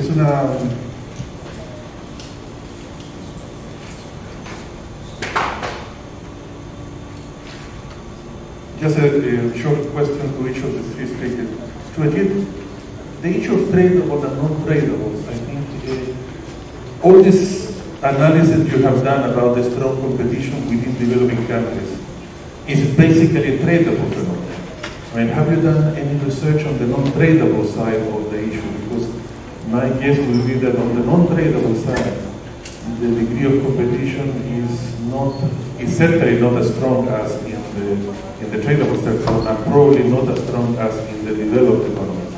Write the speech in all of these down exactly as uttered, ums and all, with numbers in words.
es una... Just a, a short question to each of the three speakers. To Ajit, the issue of tradable and non-tradables, I think uh, all this analysis you have done about the strong competition within developing countries is basically a tradable phenomenon. I mean, have you done any research on the non-tradable side of the issue? Because my guess will be that on the non-tradable side, the degree of competition is not, is certainly not as strong as in the, in the tradable sector, and probably not as strong as in the developed economies.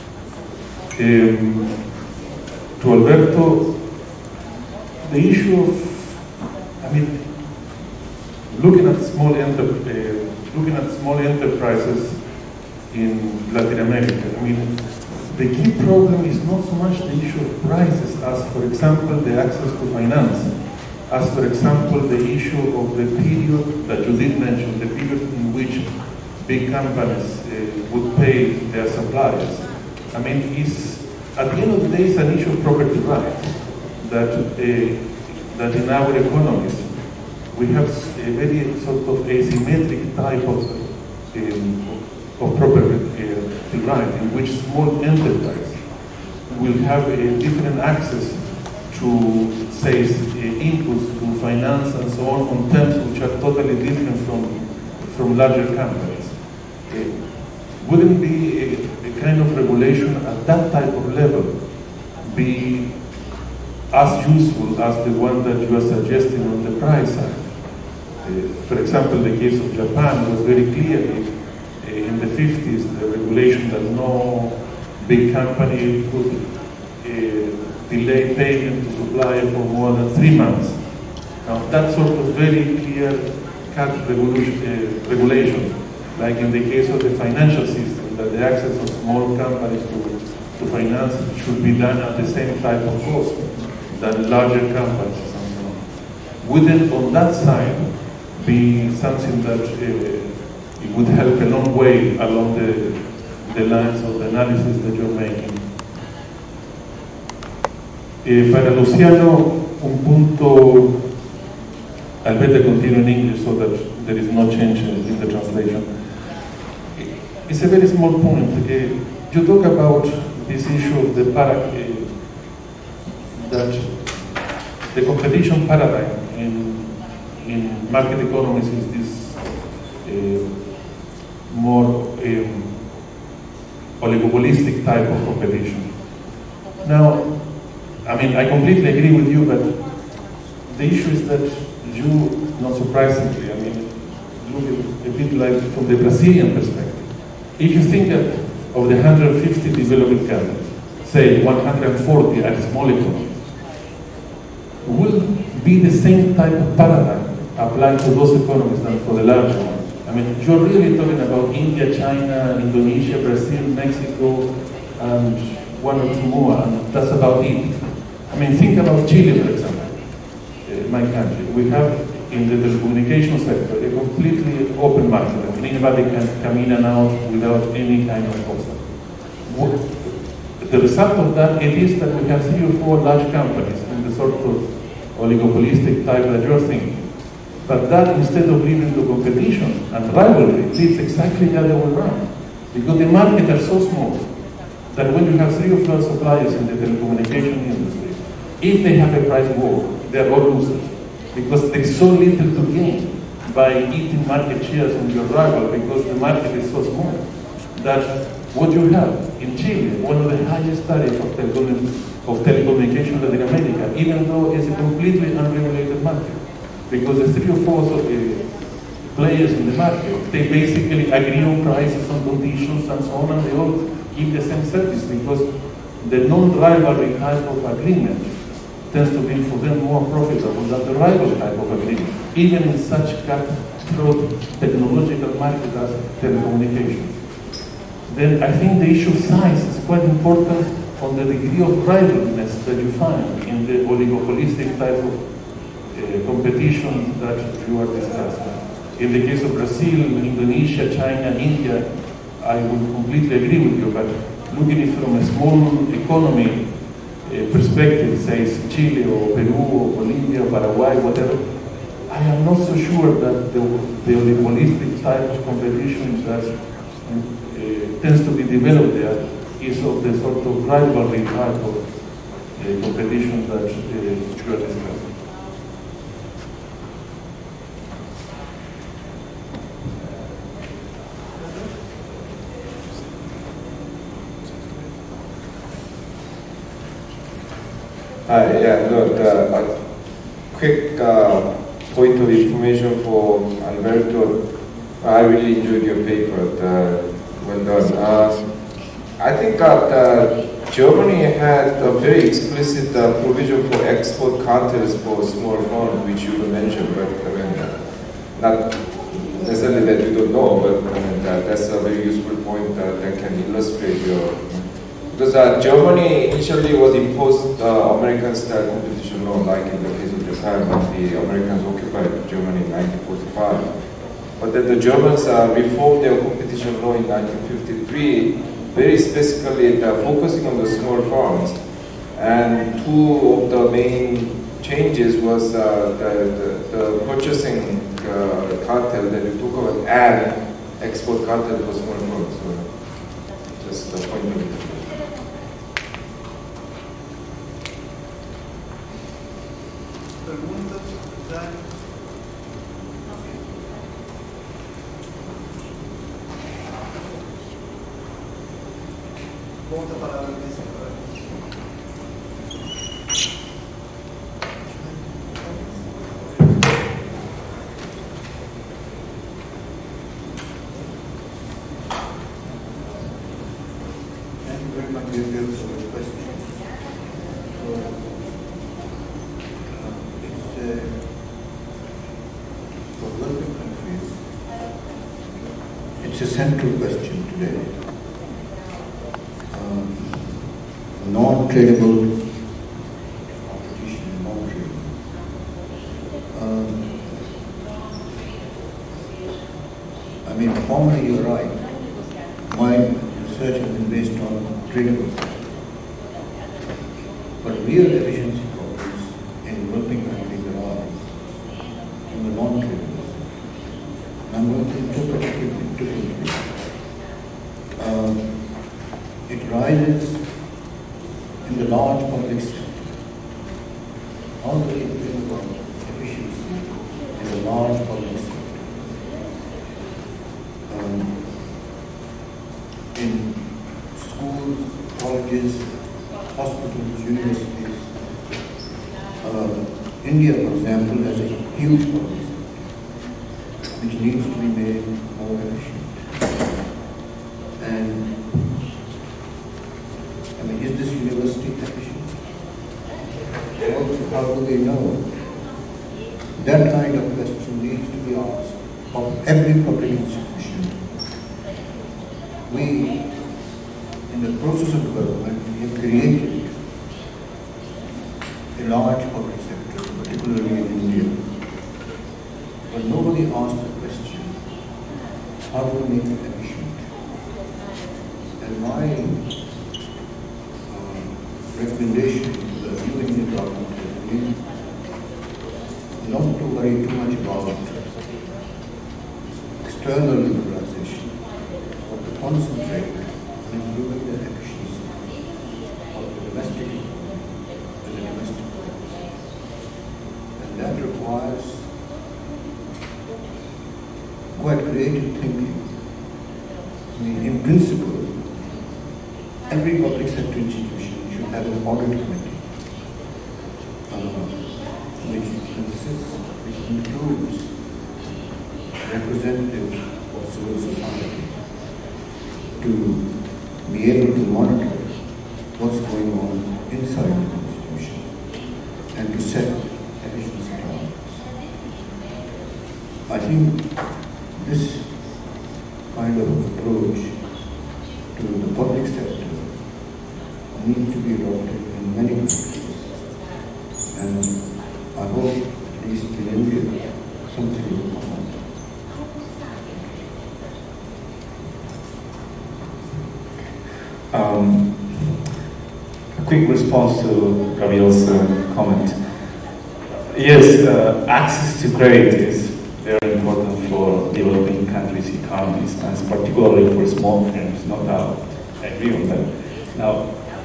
Um, to Alberto, the issue of, I mean, looking at small enter, uh, looking at small enterprises in Latin America, I mean, the key problem is not so much the issue of prices as, for example, the access to finance, as, for example, the issue of the period that you did mention, the period in which big companies uh, would pay their suppliers. I mean, it's, at the end of the day, it's an issue of property rights that, uh, that in our economies, we have a very sort of asymmetric type of, um, of property uh, right, in which small enterprise will have a different access to, say, uh, inputs to finance and so on, on terms which are totally different from, from larger companies. Uh, wouldn't be a, a kind of regulation at that type of level be as useful as the one that you are suggesting on the price side? Uh, for example, the case of Japan was very clearly uh, in the fifties, the regulation that no big company could uh, delay payment to supplier for more than three months. Now, that sort of very clear cut regulation, uh, regulation, like in the case of the financial system, that the access of small companies to, to finance should be done at the same type of cost than larger companies and so on. Wouldn't, on that side, be something that uh, it would help a long way along the, the lines of the analysis that you're making? Eh, para Luciano, un punto, I'll better continue in English so that there is no change in, in the translation. It's a very small point. Uh, you talk about this issue of the para, uh, that the competition paradigm in, in market economies is this uh, more um, oligopolistic type of competition. Now, I mean, I completely agree with you, but the issue is that you, not surprisingly, I mean, look a, a bit like from the Brazilian perspective. If you think of the one hundred fifty developing countries, say one hundred forty are small economies, will be the same type of paradigm applied to those economies than for the larger ones. I mean, you're really talking about India, China, Indonesia, Brazil, Mexico, and one or two more, and that's about it. I mean, think about Chile, for example, uh, my country. We have in the telecommunications sector a completely open market. I mean, anybody can come in and out without any kind of obstacle. What, the result of that, it is that we have three or four large companies in the sort of oligopolistic type that you're thinking. But that, instead of leading to competition and rivalry, leads exactly the other way around. Because the markets are so small that when you have three or four suppliers in the telecommunication industry, if they have a price war, they're all losers. Because there is so little to gain by eating market shares on your rival, because the market is so small, that what you have in Chile, one of the highest tariffs of, telecom of telecommunication in Latin America, even though it's a completely unregulated market. Because the three or four uh, players in the market, they basically agree on prices, on conditions, and so on, and they all give the same service, because the non-rivalry type of agreement tends to be for them more profitable than the rival type of agreement, even in such cutthroat technological market as telecommunications. Then I think the issue of size is quite important on the degree of rivalness that you find in the oligopolistic type of uh, competition that you are discussing. In the case of Brazil, Indonesia, China, India, I would completely agree with you, but looking at it from a small economy uh, perspective, says Chile or Peru or Bolivia, Paraguay, whatever, I am not so sure that the, the oligopolistic type of competition that uh, tends to be developed there is of the sort of rivalry type of uh, competition that uh, you are discussing. Hi, yeah, no, the, a quick uh, point of information for Alberto. I really enjoyed your paper. Uh, well done. Uh, I think that uh, Germany had a very explicit uh, provision for export cartels for small firms, which you mentioned, but I mean, uh, not necessarily that you don't know, but I mean, uh, that's a very useful point uh, that can illustrate your. Because uh, Germany initially was imposed uh, American-style competition law, like in the case of Japan, when the Americans occupied Germany in nineteen forty-five. But then the Germans uh, reformed their competition law in nineteen fifty-three, very specifically uh, focusing on the small firms. And two of the main changes was uh, the, the, the purchasing uh, cartel that you talk about and export cartel for small firms. So just a point of view. It's a central question today. Um, non-tradable competition, non-trade. Um, I mean, formally you're right. My research has been based on tradable. But real efficiency problems in developing countries arise in the non-tradable. I'm going to interpret it differently. Um, it rises in the large public sector. How do we think about efficiency in the large public sector? Um, in schools, colleges, hospitals, universities. Uh, India, for example, has a huge public sector which needs to be made more efficient. And, I mean, is this university efficient? How, how do they know? That kind of question needs to be asked of every public institution. We, in the process of development, we have created a large public sector, particularly in India. But nobody asked the question, how do we make it efficient? And my uh, recommendation to the new Indian government has been not to worry too much about external liberalization, but to concentrate on improving the efficiency of the domestic economy and the domestic products. And that requires quite creative thinking. I mean, in principle, every public sector institution should have an audit committee, uh, which consists, which includes representatives of civil society to be able to monitor what's going on inside the institution and to set efficiency targets. I think this kind of approach to the public sector needs to be adopted in many countries, and I hope, at least in India, something will come out. Um, a quick response to Gabriel's uh, comment. Yes, uh, access to credit is very important for developing countries' economies, and particularly for small firms, no doubt. I agree on that. Now,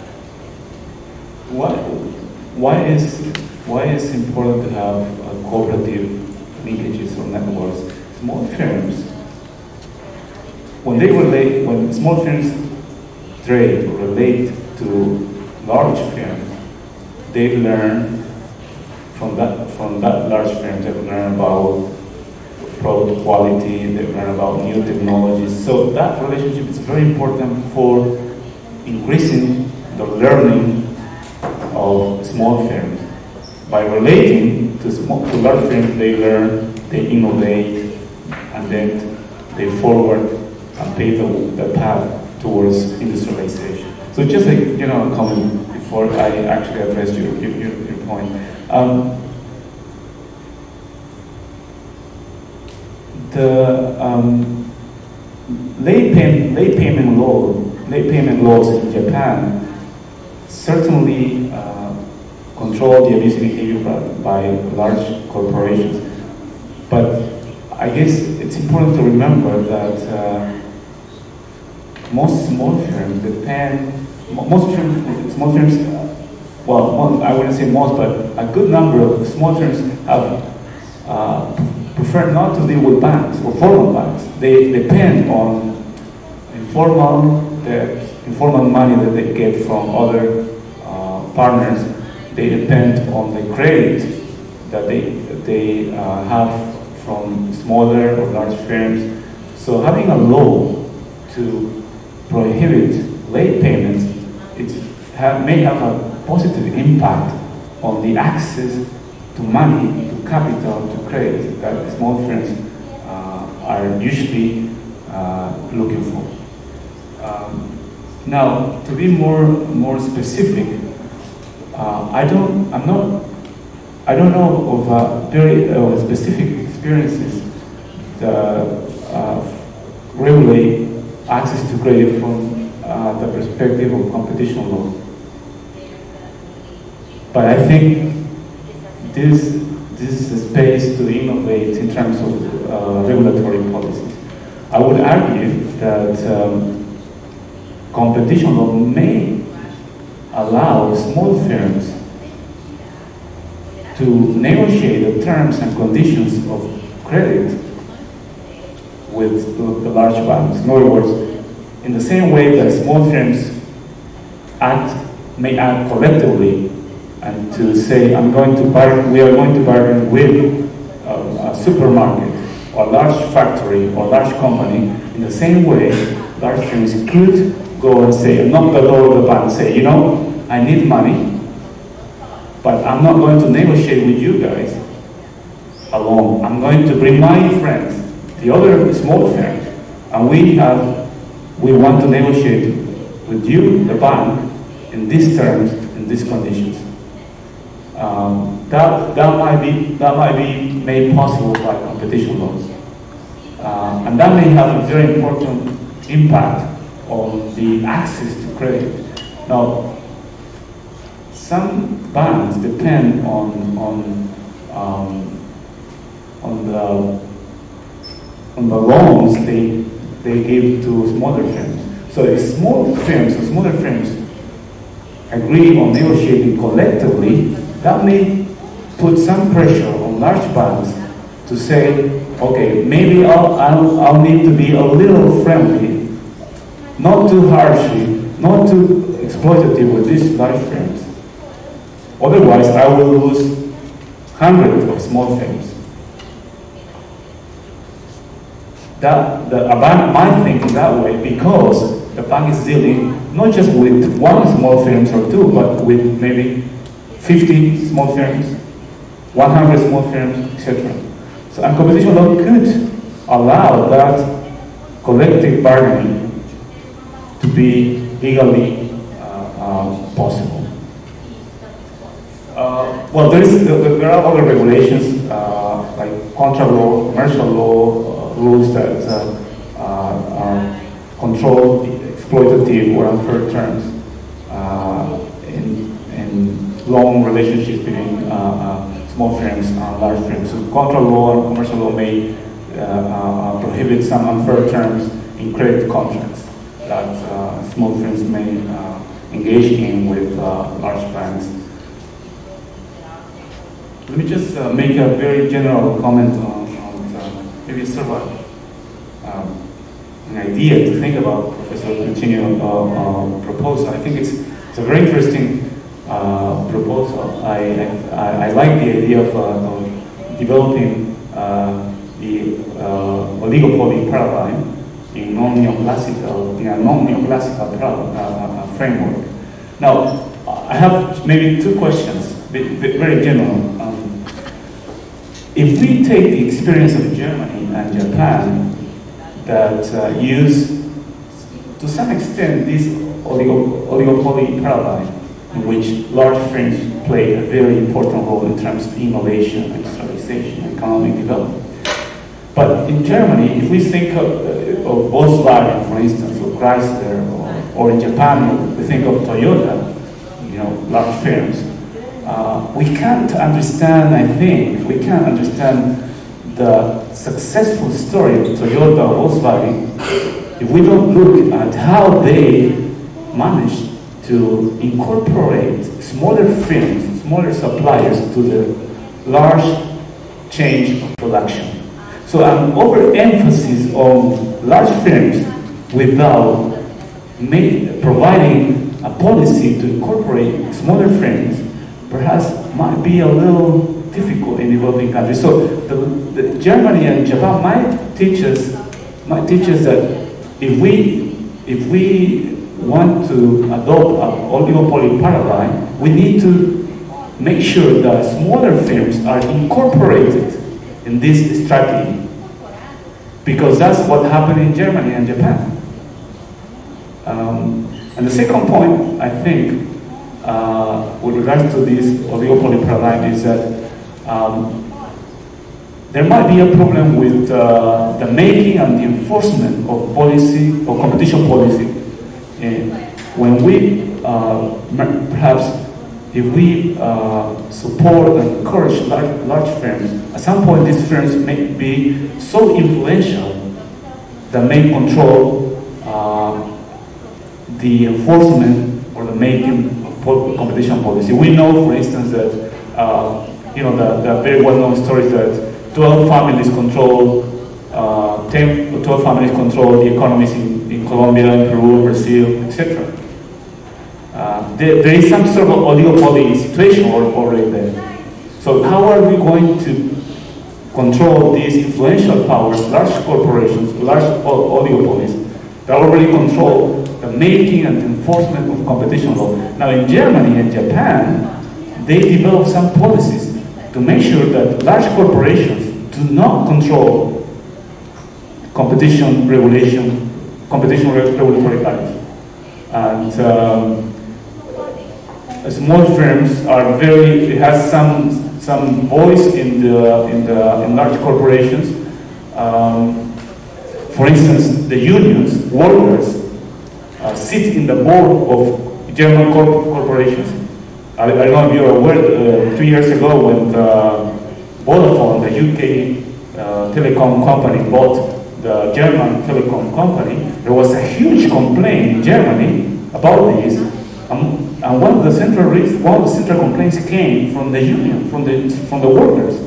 why, why is why is it important to have uh, cooperative linkages or networks? Small firms, when they relate, when small firms trade or relate to large firms, they learn from that from that large firms. They learn about product quality. They learn about new technologies. So that relationship is very important for increasing the learning of small firms. By relating to small to large firms, they learn, they innovate, and then they forward and pave the, the path towards industrialization. So just like, you know, a comment before I actually address your, your, your point. Um, the um, late, pay, late payment law, late payment laws in Japan certainly uh, control the abuse behavior by, by large corporations. But I guess it's important to remember that uh, most small firms depend, most firms, small firms, well, I wouldn't say most, but a good number of small firms have uh, prefer not to deal with banks or formal banks. They depend on informal, the informal money that they get from other uh, partners. They depend on the credit that they, that they uh, have from smaller or large firms. So having a law to prohibit late payments, it have, may have a positive impact on the access to money, to capital, to credit that small firms uh, are usually uh, looking for. Um, now, to be more more specific, uh, I don't, I'm not, I don't know of uh, very uh, specific experiences that uh, regulate access to credit from uh, the perspective of competition law. But I think this, this is a space to innovate in terms of uh, regulatory policies. I would argue that um, competition law may allow small firms to negotiate the terms and conditions of credit with the large banks. In other words, in the same way that small firms act, may act collectively, and to say, I'm going to bargain, we are going to bargain with a, a supermarket or a large factory or large company, in the same way, large firms could go and say, knock the door of the bank and say, you know, I need money, but I'm not going to negotiate with you guys alone. I'm going to bring my friends, the other small firms, and we have, we want to negotiate with you, the bank, in these terms, in these conditions. Um, that that might be that might be made possible by competition laws, uh, and that may have a very important impact on the access to credit. Now, some banks depend on on um, on the on the loans they they give to smaller firms. So if small firms or smaller firms agree on negotiating collectively, that may put some pressure on large banks to say, okay, maybe I'll, I'll, I'll need to be a little friendly, not too harshly, not too exploitative with these large firms. Otherwise, I will lose hundreds of small firms. That, the, a bank might think that way because the bank is dealing not just with one small firms or two, but with maybe fifty small firms, one hundred small firms, et cetera. So, and competition law could allow that collective bargaining to be legally uh, uh, possible. Uh, well, there, is, there are other regulations uh, like contract law, commercial law, uh, rules that uh, uh, uh, control the exploitative or unfair terms uh, in long relationships between uh, uh, small firms and large firms. So contract law and commercial law may uh, uh, prohibit some unfair terms in credit contracts that uh, small firms may uh, engage in with uh, large banks. Let me just uh, make a very general comment on, on uh, maybe sort of a, um, an idea to think about Professor Coutinho's uh, uh, proposal. I think it's, it's a very interesting uh, proposal. I, I, I like the idea of, uh, of developing uh, the uh, oligopoly paradigm in non-neoclassical, in a non-neoclassical uh, uh, framework. Now, I have maybe two questions, very general. Um, if we take the experience of Germany and Japan that uh, use, to some extent, this oligo oligopoly paradigm in which large firms play a very important role in terms of innovation, industrialization, economic development. But in Germany, if we think of, uh, of Volkswagen, for instance, or Chrysler, or, or in Japan, we think of Toyota, you know, large firms, uh, we can't understand, I think, we can't understand the successful story of Toyota or Volkswagen if we don't look at how they managed to incorporate smaller firms, smaller suppliers to the large change of production. So an overemphasis on large firms without make, providing a policy to incorporate smaller firms perhaps might be a little difficult in developing countries. So the, the Germany and Japan might teach us, might teach us that if we, if we want to adopt an oligopoly paradigm, we need to make sure that smaller firms are incorporated in this strategy, because that's what happened in Germany and Japan. Um, and the second point, I think, uh, with regards to this oligopoly paradigm is that um, there might be a problem with uh, the making and the enforcement of policy or competition policy. And when we, uh, perhaps, if we uh, support and encourage large, large firms, at some point these firms may be so influential that may control uh, the enforcement or the making of competition policy. We know, for instance, that uh, you know the, the very well-known stories that twelve families control, uh, ten or twelve families control the economies in, in Colombia, Peru, Brazil, et cetera. Uh, there, there is some sort of oligopoly situation already there. So how are we going to control these influential powers, large corporations, large oligopolies that already control the making and enforcement of competition law? Now in Germany and Japan, they develop some policies to make sure that large corporations do not control competition regulation, competition regulatory values. And um, small firms are very, it has some some voice in the in the in large corporations. Um, for instance, the unions, workers, uh, sit in the board of German corp corporations. I, I don't know if you're aware. Uh, two years ago, when the Vodafone, the U K uh, telecom company, bought the German telecom company, there was a huge complaint in Germany about this. Um, And one of the central reasons, one of the central complaints came from the union, from the from the workers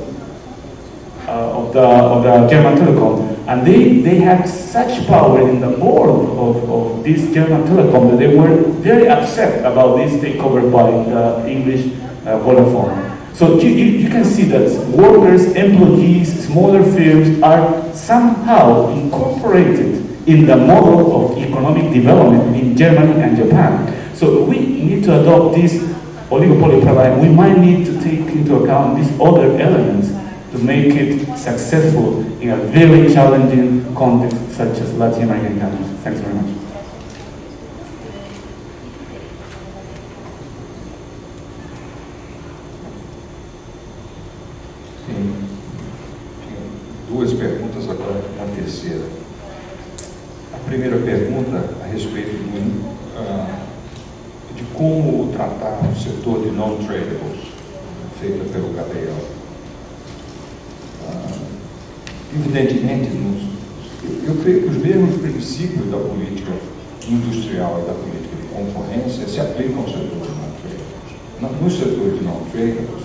uh, of the of the German telecom, and they they had such power in the board of, of this German telecom that they were very upset about this takeover by the English uh, Vodafone. So you, you you can see that workers, employees, smaller firms are somehow incorporated in the model of economic development in Germany and Japan. So we need to adopt this oligopoly paradigm. We might need to take into account these other elements to make it successful in a very challenging context such as Latin American countries. Thanks very much. Tem duas perguntas, agora uma terceira. A primeira pergunta a respeito do uh, de como tratar o setor de non-tradables, feita pelo Gabriel. Ah, evidentemente, nos, eu, eu creio que os mesmos princípios da política industrial e da política de concorrência se aplicam ao setor de non-tradables. No setor de non-tradables,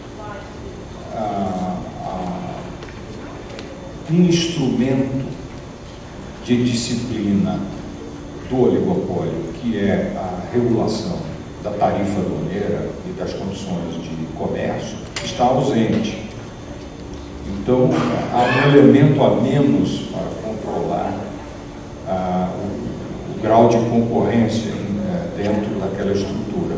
ah, ah, um instrumento de disciplina do oligopólio, que é a regulação da tarifa aduaneira e das condições de comércio, está ausente. Então, há um elemento a menos para controlar ah, o, o grau de concorrência em, eh, dentro daquela estrutura.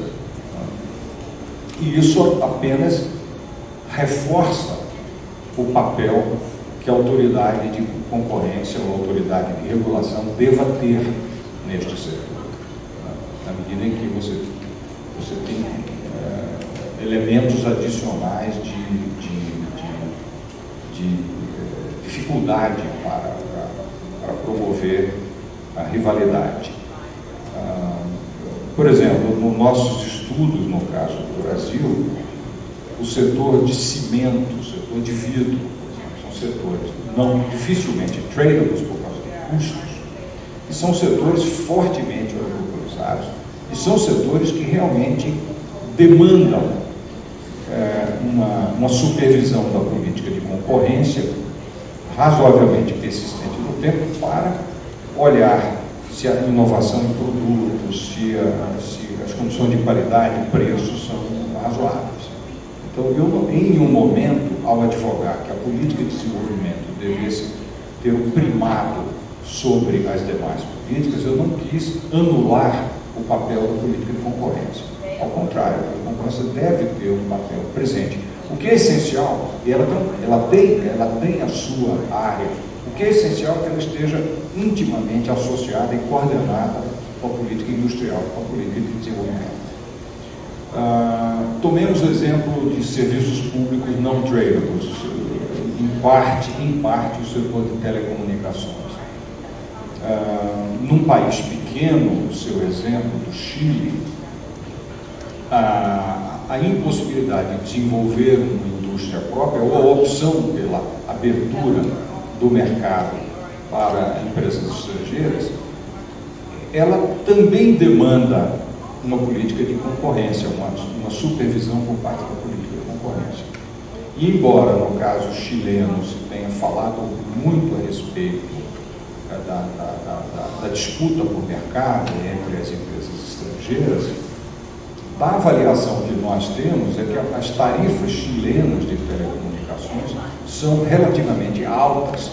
E isso apenas reforça o papel que a autoridade de concorrência ou a autoridade de regulação deva ter neste setor, na medida em que você, você tem é, elementos adicionais de, de, de, de é, dificuldade para, para, para promover a rivalidade. Ah, por exemplo, nos nossos estudos, no caso do Brasil, o setor de cimento, o setor de vidro, setores não dificilmente tradables por causa de custos, e são setores fortemente oligopolizados, e são setores que realmente demandam é, uma, uma supervisão da política de concorrência razoavelmente persistente no tempo para olhar se a inovação em produtos, se, a, se as condições de qualidade e preço são razoáveis. Então, eu, em nenhum momento, ao advogar que a política de desenvolvimento devesse ter um primado sobre as demais políticas, eu não quis anular o papel da política de concorrência. Ao contrário, a concorrência deve ter um papel presente. O que é essencial, e ela, ela, tem, ela tem a sua área, o que é essencial é que ela esteja intimamente associada e coordenada com a política industrial, com a política de desenvolvimento. Uh, tomemos o exemplo de serviços públicos não tradables, em parte, em parte o setor de telecomunicações. Uh, num país pequeno, o seu exemplo do Chile, a, a impossibilidade de desenvolver uma indústria própria ou a opção pela abertura do mercado para empresas estrangeiras, ela também demanda uma política de concorrência, uma, uma supervisão por parte da política de concorrência. E embora, no caso chileno, se tenha falado muito a respeito é, da, da, da, da disputa por mercado entre as empresas estrangeiras, da avaliação que nós temos é que as tarifas chilenas de telecomunicações são relativamente altas,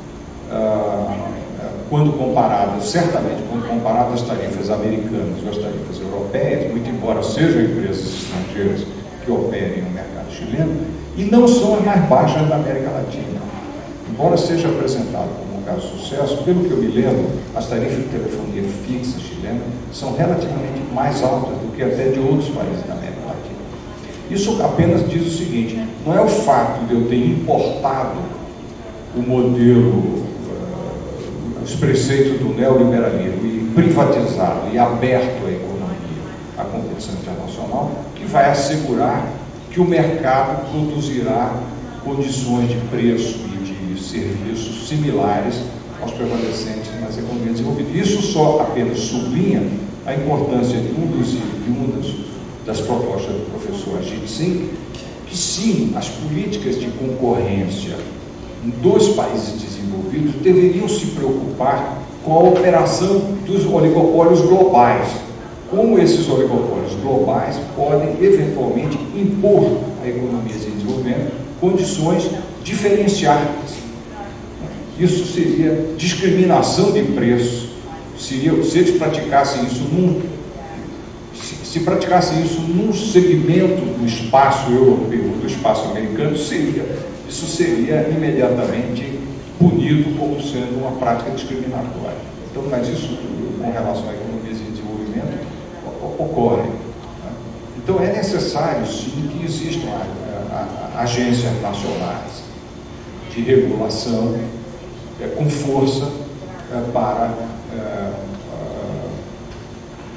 ah, quando comparadas, certamente, quando comparadas às tarifas americanas ou às tarifas europeias, muito embora sejam empresas estrangeiras que operem no mercado chileno, e não são as mais baixas da América Latina. Embora seja apresentado como um caso de sucesso, pelo que eu me lembro, as tarifas de telefonia fixa chilena são relativamente mais altas do que até de outros países da América Latina. Isso apenas diz o seguinte: não é o fato de eu ter importado o modelo, os preceitos do neoliberalismo e privatizado e aberto à economia, à competição internacional, que vai assegurar que o mercado produzirá condições de preço e de serviços similares aos prevalecentes nas economias desenvolvidas. Isso só apenas sublinha a importância de um dos, de uma das, das propostas do professor Ajit Singh, que sim, as políticas de concorrência dos países desenvolvidos deveriam se preocupar com a operação dos oligopólios globais. Como esses oligopólios globais podem eventualmente impor a economias em desenvolvimento condições diferenciadas. Isso seria discriminação de preço. Seria, se eles praticassem isso num, se, se praticassem isso num segmento do espaço europeu, do espaço americano, seria isso seria imediatamente punido como sendo uma prática discriminatória. Então, mas isso, com relação a economias em desenvolvimento, ocorre. Né? Então, é necessário, sim, que existam a, a, a, agências nacionais de regulação é, com força é, para é, é,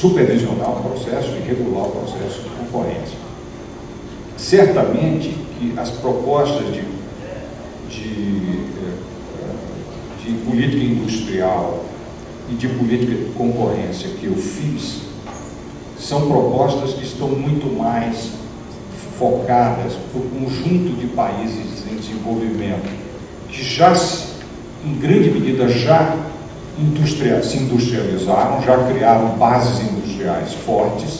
supervisionar o processo e regular o processo de concorrência. Certamente que as propostas de, de, de política industrial e de política de concorrência que eu fiz são propostas que estão muito mais focadas para o conjunto de países em desenvolvimento, que já, em grande medida, já industria, se industrializaram, já criaram bases industriais fortes,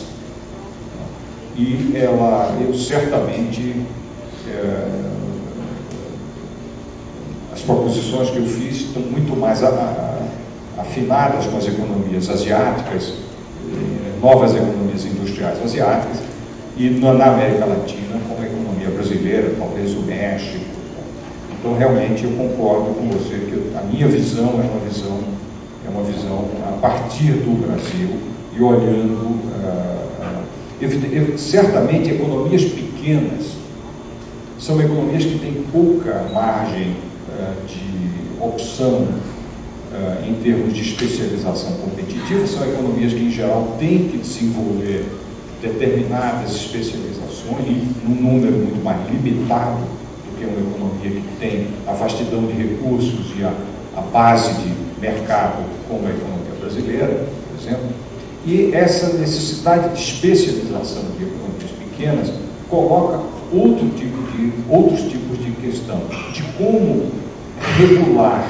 e ela, eu certamente, é, as proposições que eu fiz estão muito mais a, a, afinadas com as economias asiáticas, novas economias industriais asiáticas, e na, na América Latina, com a economia brasileira, talvez o México. Então, realmente, eu concordo com você que a minha visão é uma visão, é uma visão a partir do Brasil e olhando, uh, uh, certamente, economias pequenas são economias que têm pouca margem uh, de opção uh, em termos de especialização competitiva, são economias que, em geral, têm que desenvolver determinadas especializações num número muito mais limitado do que uma economia que tem a vastidão de recursos e a, a base de mercado como a economia brasileira, por exemplo. E essa necessidade de especialização de economias pequenas coloca outro tipo de, outros tipos de questão, de como regular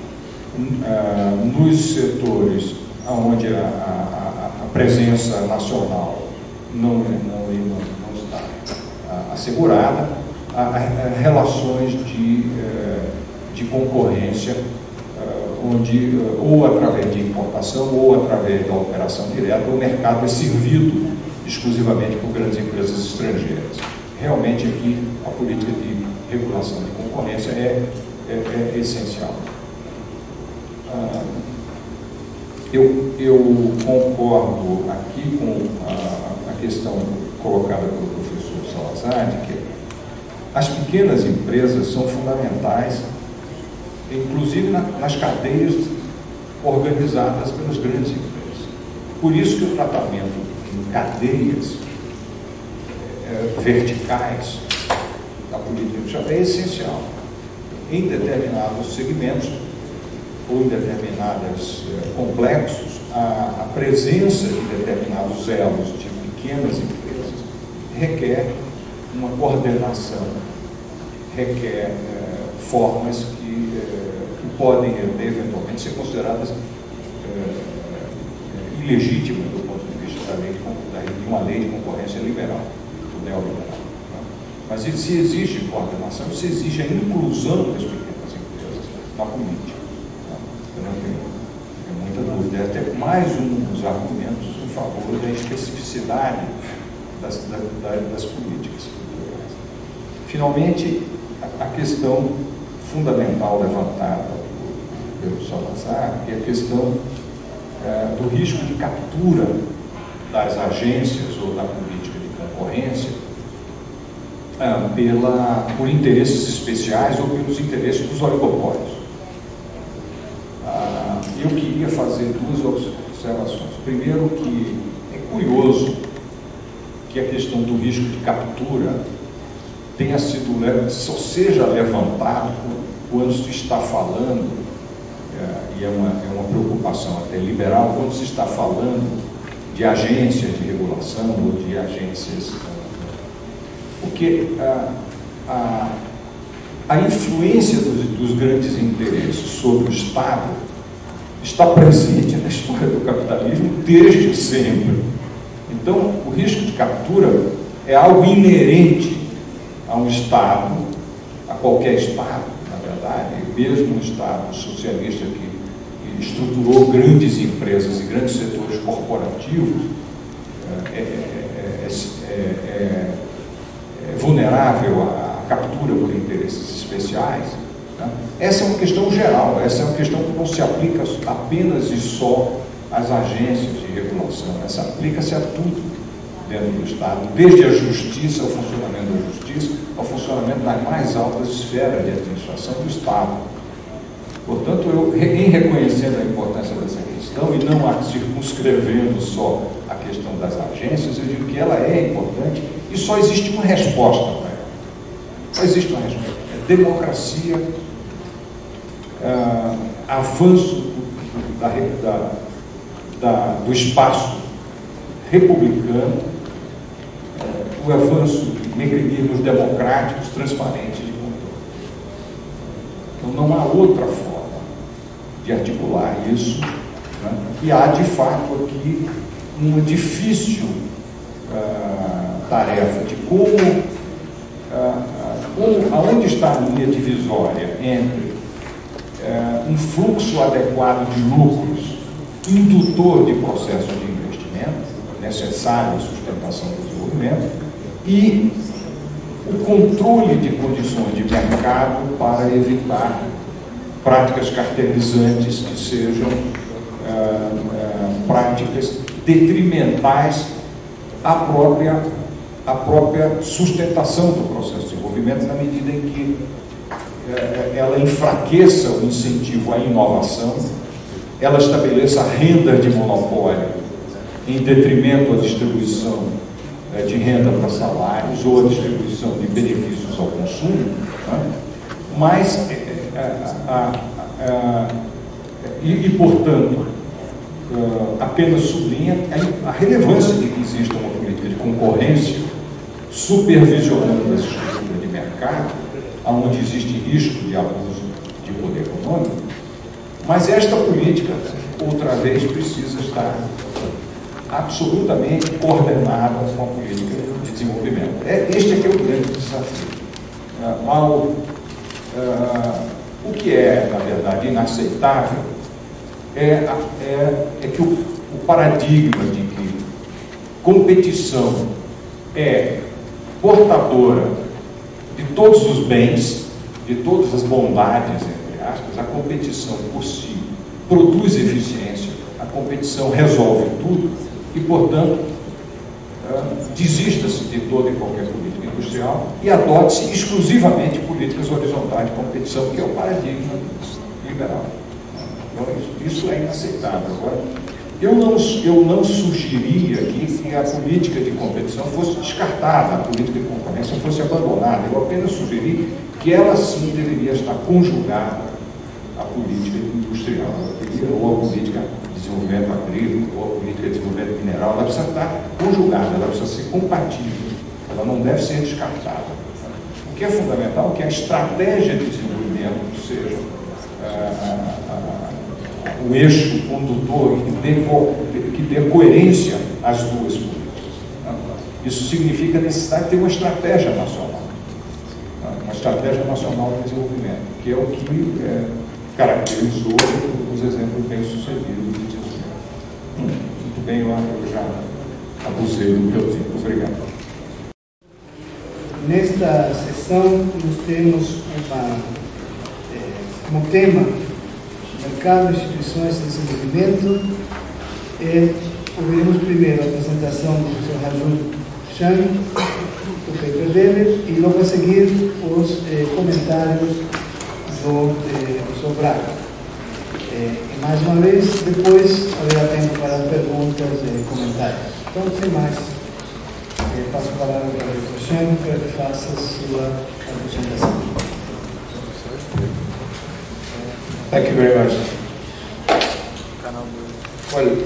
uh, nos setores onde a, a, a presença nacional não, não, não, não está uh, assegurada, a, a relações de, uh, de concorrência, uh, onde uh, ou através de importação ou através da operação direta, o mercado é servido exclusivamente por grandes empresas estrangeiras. Realmente aqui a política de regulação de concorrência é, é, é essencial. Uh, eu, eu concordo aqui com a, a questão colocada pelo professor Salazar, de que as pequenas empresas são fundamentais, inclusive na, nas cadeias organizadas pelas grandes empresas. Por isso que o tratamento em cadeias é, verticais da política industrial é essencial. Em determinados segmentos ou em determinados é, complexos, a, a presença de determinados elos de pequenas empresas requer uma coordenação, requer é, formas que, é, que podem eventualmente ser consideradas é, ilegítimas do ponto de vista da lei de, de uma lei de concorrência liberal, do neoliberal. Né? Mas se exige coordenação, se exige a inclusão das pequenas empresas na política. Né? Eu não tenho, tenho muita dúvida. É até mais um dos argumentos em favor da especificidade das, da, da, das políticas. Finalmente, a questão fundamental levantada pelo Salazar é a questão é, do risco de captura das agências ou da política de concorrência é, pela, por interesses especiais ou pelos interesses dos oligopólios. Ah, eu queria fazer duas observações. Primeiro, que é curioso que a questão do risco de captura tenha sido, só seja levantado quando se está falando, é, e é uma, é uma preocupação até liberal, quando se está falando de agências de regulação ou de agências, porque a, a, a influência dos, dos grandes interesses sobre o Estado está presente na história do capitalismo desde sempre. Então, o risco de captura é algo inerente a um Estado, a qualquer Estado, na verdade, mesmo um Estado socialista que, que estruturou grandes empresas e grandes setores corporativos, é, é, é, é, é vulnerável à captura por interesses especiais. Né? Essa é uma questão geral, essa é uma questão que não se aplica apenas e só às agências de regulação, essa aplica-se a tudo dentro do Estado, desde a justiça, ao funcionamento da justiça, ao funcionamento das mais altas esferas de administração do Estado. Portanto, eu, em reconhecendo a importância dessa questão e não a circunscrevendo só a questão das agências, eu digo que ela é importante e só existe uma resposta para ela. Só existe uma resposta. É democracia, ah, avanço da, da, da, do espaço republicano, o avanço de mecanismos democráticos, transparentes de controle. Então não há outra forma de articular isso, né? E há de fato aqui uma difícil uh, tarefa de como, uh, como, aonde está a linha divisória entre uh, um fluxo adequado de lucros, indutor de processo de investimento, necessário à sustentação do desenvolvimento, e o controle de condições de mercado para evitar práticas cartelizantes que sejam ah, ah, práticas detrimentais à própria, à própria sustentação do processo de desenvolvimento, na medida em que ah, ela enfraqueça o incentivo à inovação, ela estabeleça a renda de monopólio em detrimento à distribuição de renda para salários ou a distribuição de benefícios ao consumo, né? Mas, a, a, a, a, e, e, portanto, apenas sublinha a relevância de que exista uma política de concorrência supervisionando a estrutura de mercado, onde existe risco de abuso de poder econômico, mas esta política, outra vez, precisa estar absolutamente coordenada com a política de desenvolvimento. É, este aqui é o grande desafio. Uh, ao, uh, o que é, na verdade, inaceitável é, é, é que o, o paradigma de que competição é portadora de todos os bens, de todas as bondades, entre aspas, a competição por si produz eficiência, a competição resolve tudo, e, portanto, desista-se de toda e qualquer política industrial e adote-se exclusivamente políticas horizontais de competição, que é o paradigma liberal. Então, isso é inaceitável. Agora, eu não, eu não sugeriria aqui que a política de competição fosse descartada, a política de concorrência fosse abandonada. Eu apenas sugeri que ela, sim, deveria estar conjugada à política industrial, ou à política desenvolvimento agrícola ou a política de desenvolvimento mineral, ela precisa estar conjugada, ela precisa ser compatível, ela não deve ser descartada. O que é fundamental é que a estratégia de desenvolvimento seja ah, ah, ah, o eixo condutor que dê, que dê coerência às duas políticas. Isso significa a necessidade de ter uma estratégia nacional, uma estratégia nacional de desenvolvimento, que é o que é, caracterizou os exemplos bem-sucedidos. Muito bem, eu já abusei do meu tempo. Obrigado. Nesta sessão, nós temos uma, eh, como tema Mercado, Instituições de Desenvolvimento. E ouviremos primeiro a apresentação do professor Raju Chang, do paper dele, e logo a seguir os eh, comentários do eh, professor Braga. É, e mais uma vez, depois haverá tempo para perguntas e comentários. Então, sem mais, é, passo a palavra para o professor Chang para que faça a sua apresentação. Thank you very much. Well,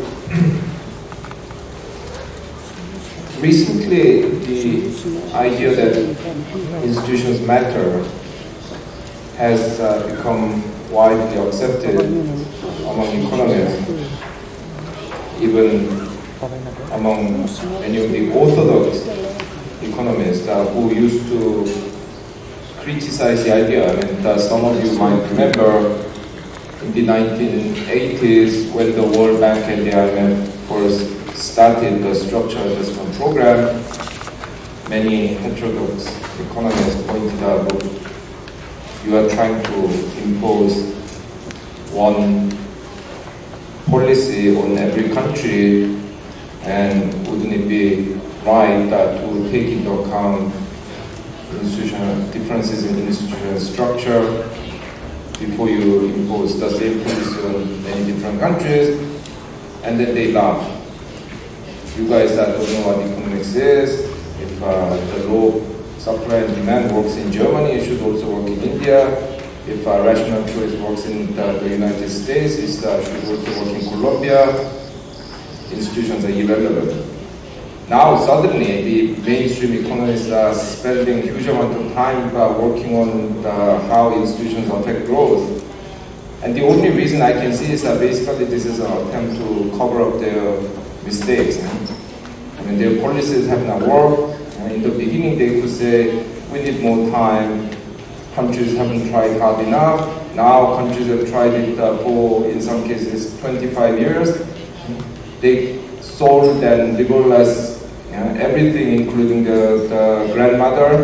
recently the idea that institutions matter has uh, become widely accepted among economists, even among many of the orthodox economists uh, who used to criticize the idea. I mean, uh, some of you might remember in the nineteen eighties when the World Bank and the I M F first started the structural adjustment program, many heterodox economists pointed out that you are trying to impose one policy on every country, and wouldn't it be right uh, to take into account institutional differences in institutional structure before you impose the same policy on many different countries? And then they laugh. you guys uh, don't know what economics is. If uh, the law supply and demand works in Germany, it should also work in India. If uh, rational choice works in the, the United States, it uh, should also work in Colombia. Institutions are irrelevant. Now suddenly the mainstream economists are spending a huge amount of time uh, working on the, how institutions affect growth. And the only reason I can see is that basically this is an attempt to cover up their mistakes. I mean, their policies have not worked. In the beginning they could say, we need more time. Countries haven't tried hard enough. Now countries have tried it uh, for, in some cases, twenty-five years. They sold and liberalized uh, everything, including the, the grandmother.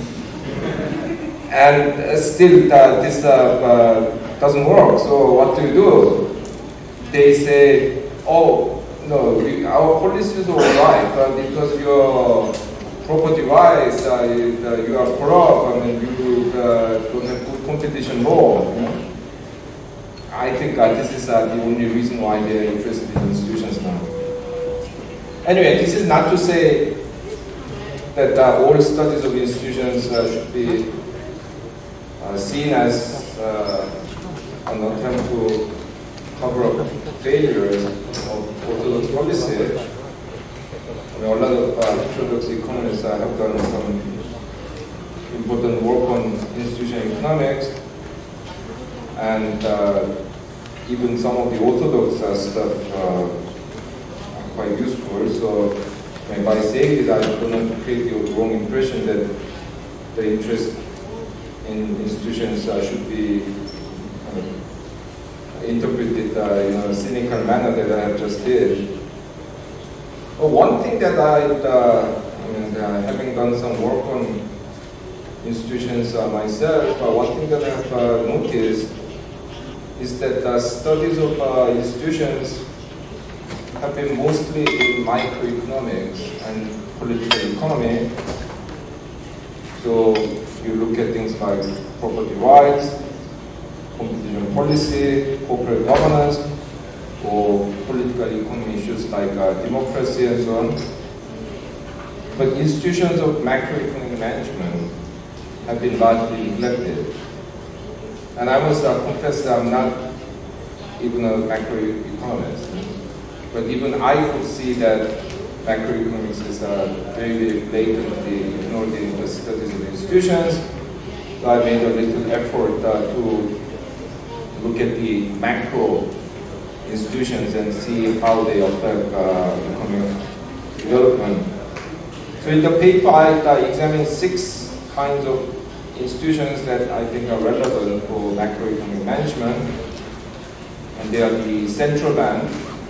And uh, still uh, this uh, uh, doesn't work. So what do you do? They say, oh, no, we, our policies are all right, but because your property rights, uh, you are corrupt, I mean, you uh, don't have good competition law. You know? I think uh, this is uh, the only reason why they are interested in institutions now. Anyway, this is not to say that uh, all studies of institutions uh, should be uh, seen as uh, an attempt to cover up failures of orthodox policy. I mean, a lot of uh, orthodox economists uh, have done some important work on institutional economics, and uh, even some of the orthodox uh, stuff uh, are quite useful. So I mean, by saying this, I don't want to create the wrong impression that the interest in institutions uh, should be uh, interpreted uh, in a cynical manner that I have just did. But one thing that I, uh, I mean, uh, having done some work on institutions uh, myself, uh, one thing that I have uh, noticed is that uh, studies of uh, institutions have been mostly in microeconomics and political economy. So you look at things like property rights, competition policy, corporate governance, or political economy issues like uh, democracy and so on. But institutions of macroeconomic management have been largely neglected. And I must uh, confess that I'm not even a macroeconomist. But even I could see that macroeconomics is uh, very, very blatantly ignored in the studies of institutions. So I made a little effort uh, to look at the macro institutions and see how they affect uh, economic development. So in the paper, I uh, examined six kinds of institutions that I think are relevant for macroeconomic management. And they are the central bank,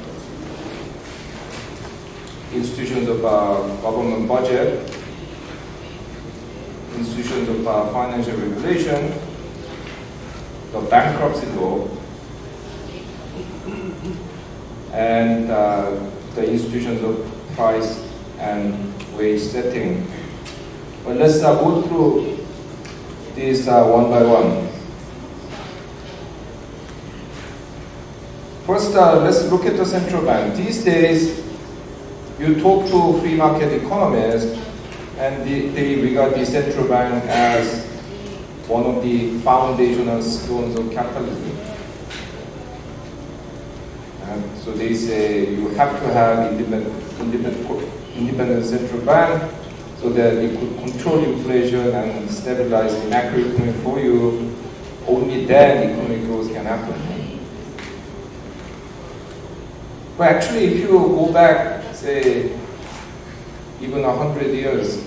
institutions of uh, government budget, institutions of uh, financial regulation, the bankruptcy law, and uh, the institutions of price and wage setting. Well, let's uh, go through these uh, one by one. First, uh, let's look at the central bank. These days, you talk to free market economists, and they, they regard the central bank as one of the foundational stones of capitalism. And so they say you have to have independent, independent, independent central bank so that it could control inflation and stabilize the macroeconomy for you. Only then economic growth can happen. But actually, if you go back, say, even a hundred years,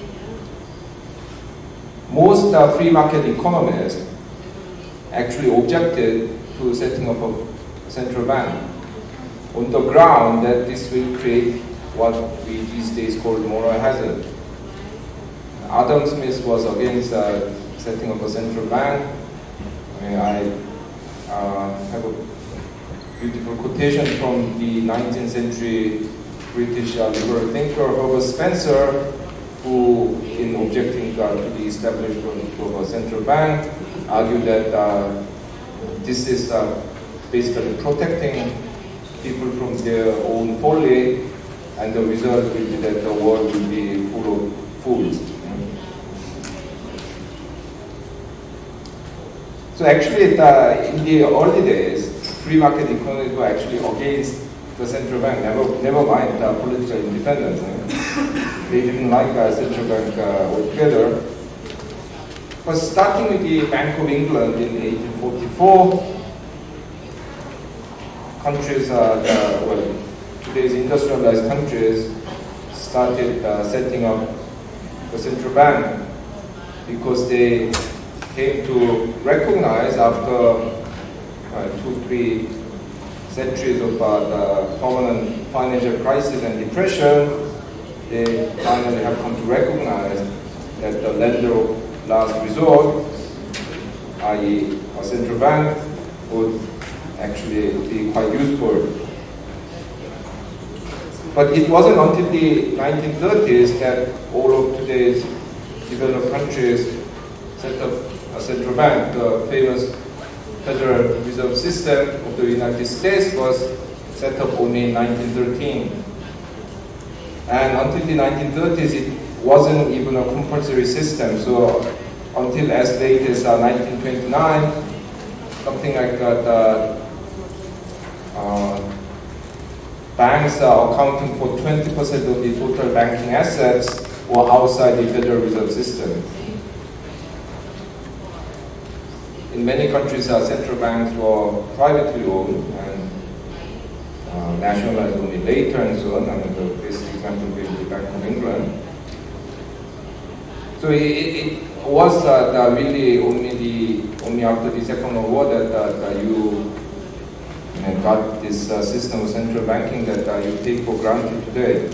most uh, free market economists actually objected to setting up a central bank on the ground that this will create what we these days call moral hazard. Adam Smith was against uh, setting up a central bank. I mean, I uh, have a beautiful quotation from the nineteenth century British uh, liberal thinker Herbert Spencer, who, in objecting uh, to the establishment of a central bank, argued that uh, this is uh, basically protecting people from their own folly and the result will be that the world will be full of fools. So actually, the, in the early days, free market economies were actually against the central bank, never, never mind uh, political independence. Eh? They didn't like uh, central bank uh, altogether. But starting with the Bank of England in eighteen forty-four, countries, uh, the, well, today's industrialized countries started uh, setting up the central bank because they came to recognize after uh, two, three centuries of uh, the permanent financial crisis and depression, they finally have come to recognize that the lender of last resort, that is a central bank, would actually be quite useful. But it wasn't until the nineteen thirties that all of today's developed countries set up a central bank. The famous Federal Reserve System of the United States was set up only in nineteen thirteen. And until the nineteen thirties, it wasn't even a compulsory system. So until as late as uh, nineteen twenty-nine, something like that, uh, uh, banks are accounting for twenty percent of the total banking assets were outside the Federal Reserve System. In many countries, uh, central banks were privately owned and uh, nationalized only later and so on. I mean, the basic example being the Bank of England. So it, it was uh, the really only the only after the Second World War that, uh, that you, you know, got this uh, system of central banking that uh, you take for granted today.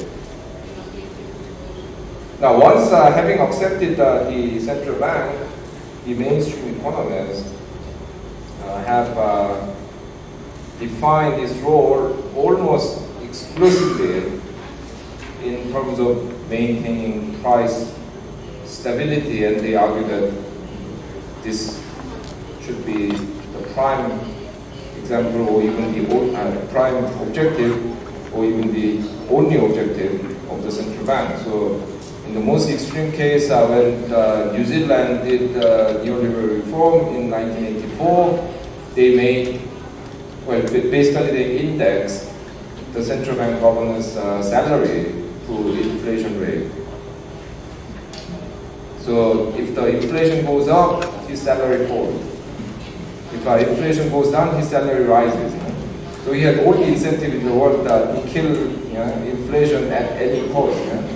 Now, once uh, having accepted uh, the central bank, the mainstream economists uh, have uh, defined this role almost exclusively in terms of maintaining price stability, and they argue that this should be the prime example or even the uh, prime objective or even the only objective of the central bank. So in the most extreme case, uh, when uh, New Zealand did uh, neoliberal reform in nineteen eighty-four, they made, well, basically they indexed the central bank governor's uh, salary to the inflation rate. So if the inflation goes up, his salary falls. If uh, inflation goes down, his salary rises. You know? So he had all the incentive in the world uh, to kill, you know, inflation at any cost. You know?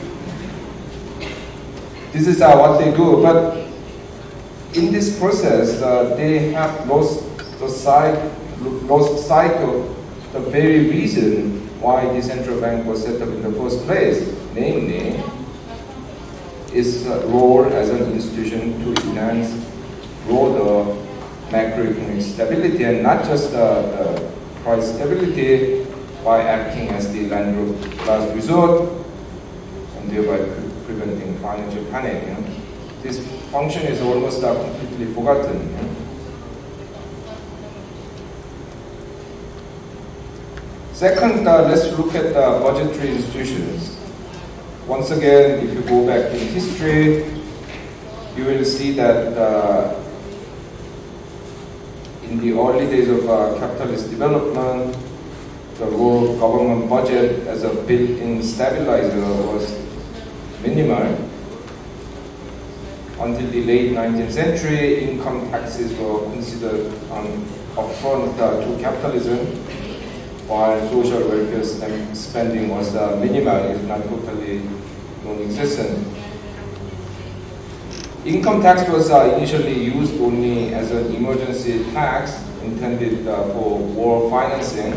This is uh, what they do, but in this process, uh, they have lost the sight, lost sight of the very reason why the central bank was set up in the first place, namely, its uh, role as an institution to enhance broader macroeconomic stability, and not just uh, the price stability by acting as the lender of last resort and thereby preventing financial panic. You know. This function is almost uh, completely forgotten. You know. Second, uh, let's look at uh, budgetary institutions. Once again, if you go back in history, you will see that uh, in the early days of uh, capitalist development, the role of government budget as a built-in stabilizer was minimal. Until the late nineteenth century, income taxes were considered an affront uh, to capitalism, while social welfare spending was uh, minimal, if not totally non-existent. Income tax was uh, initially used only as an emergency tax intended uh, for war financing.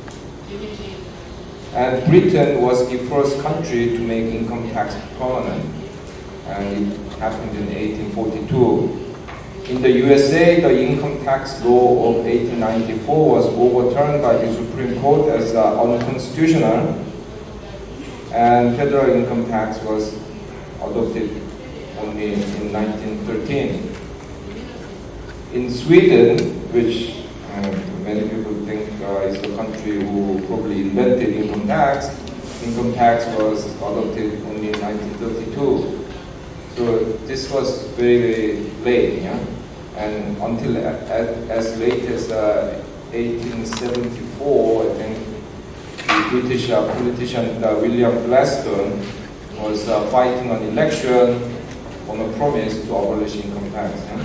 And Britain was the first country to make income tax permanent, and it happened in eighteen forty-two. In the U S A, the income tax law of eighteen ninety-four was overturned by the Supreme Court as uh, unconstitutional, and federal income tax was adopted only in nineteen thirteen. In Sweden, which uh, many people think uh, is the country who probably invented income tax, income tax was adopted only in nineteen thirty-two. So this was very, very late, yeah? And until a, a, as late as uh, eighteen seventy-four, I think, the British uh, politician uh, William Gladstone was uh, fighting an election on a promise to abolish income tax. Yeah?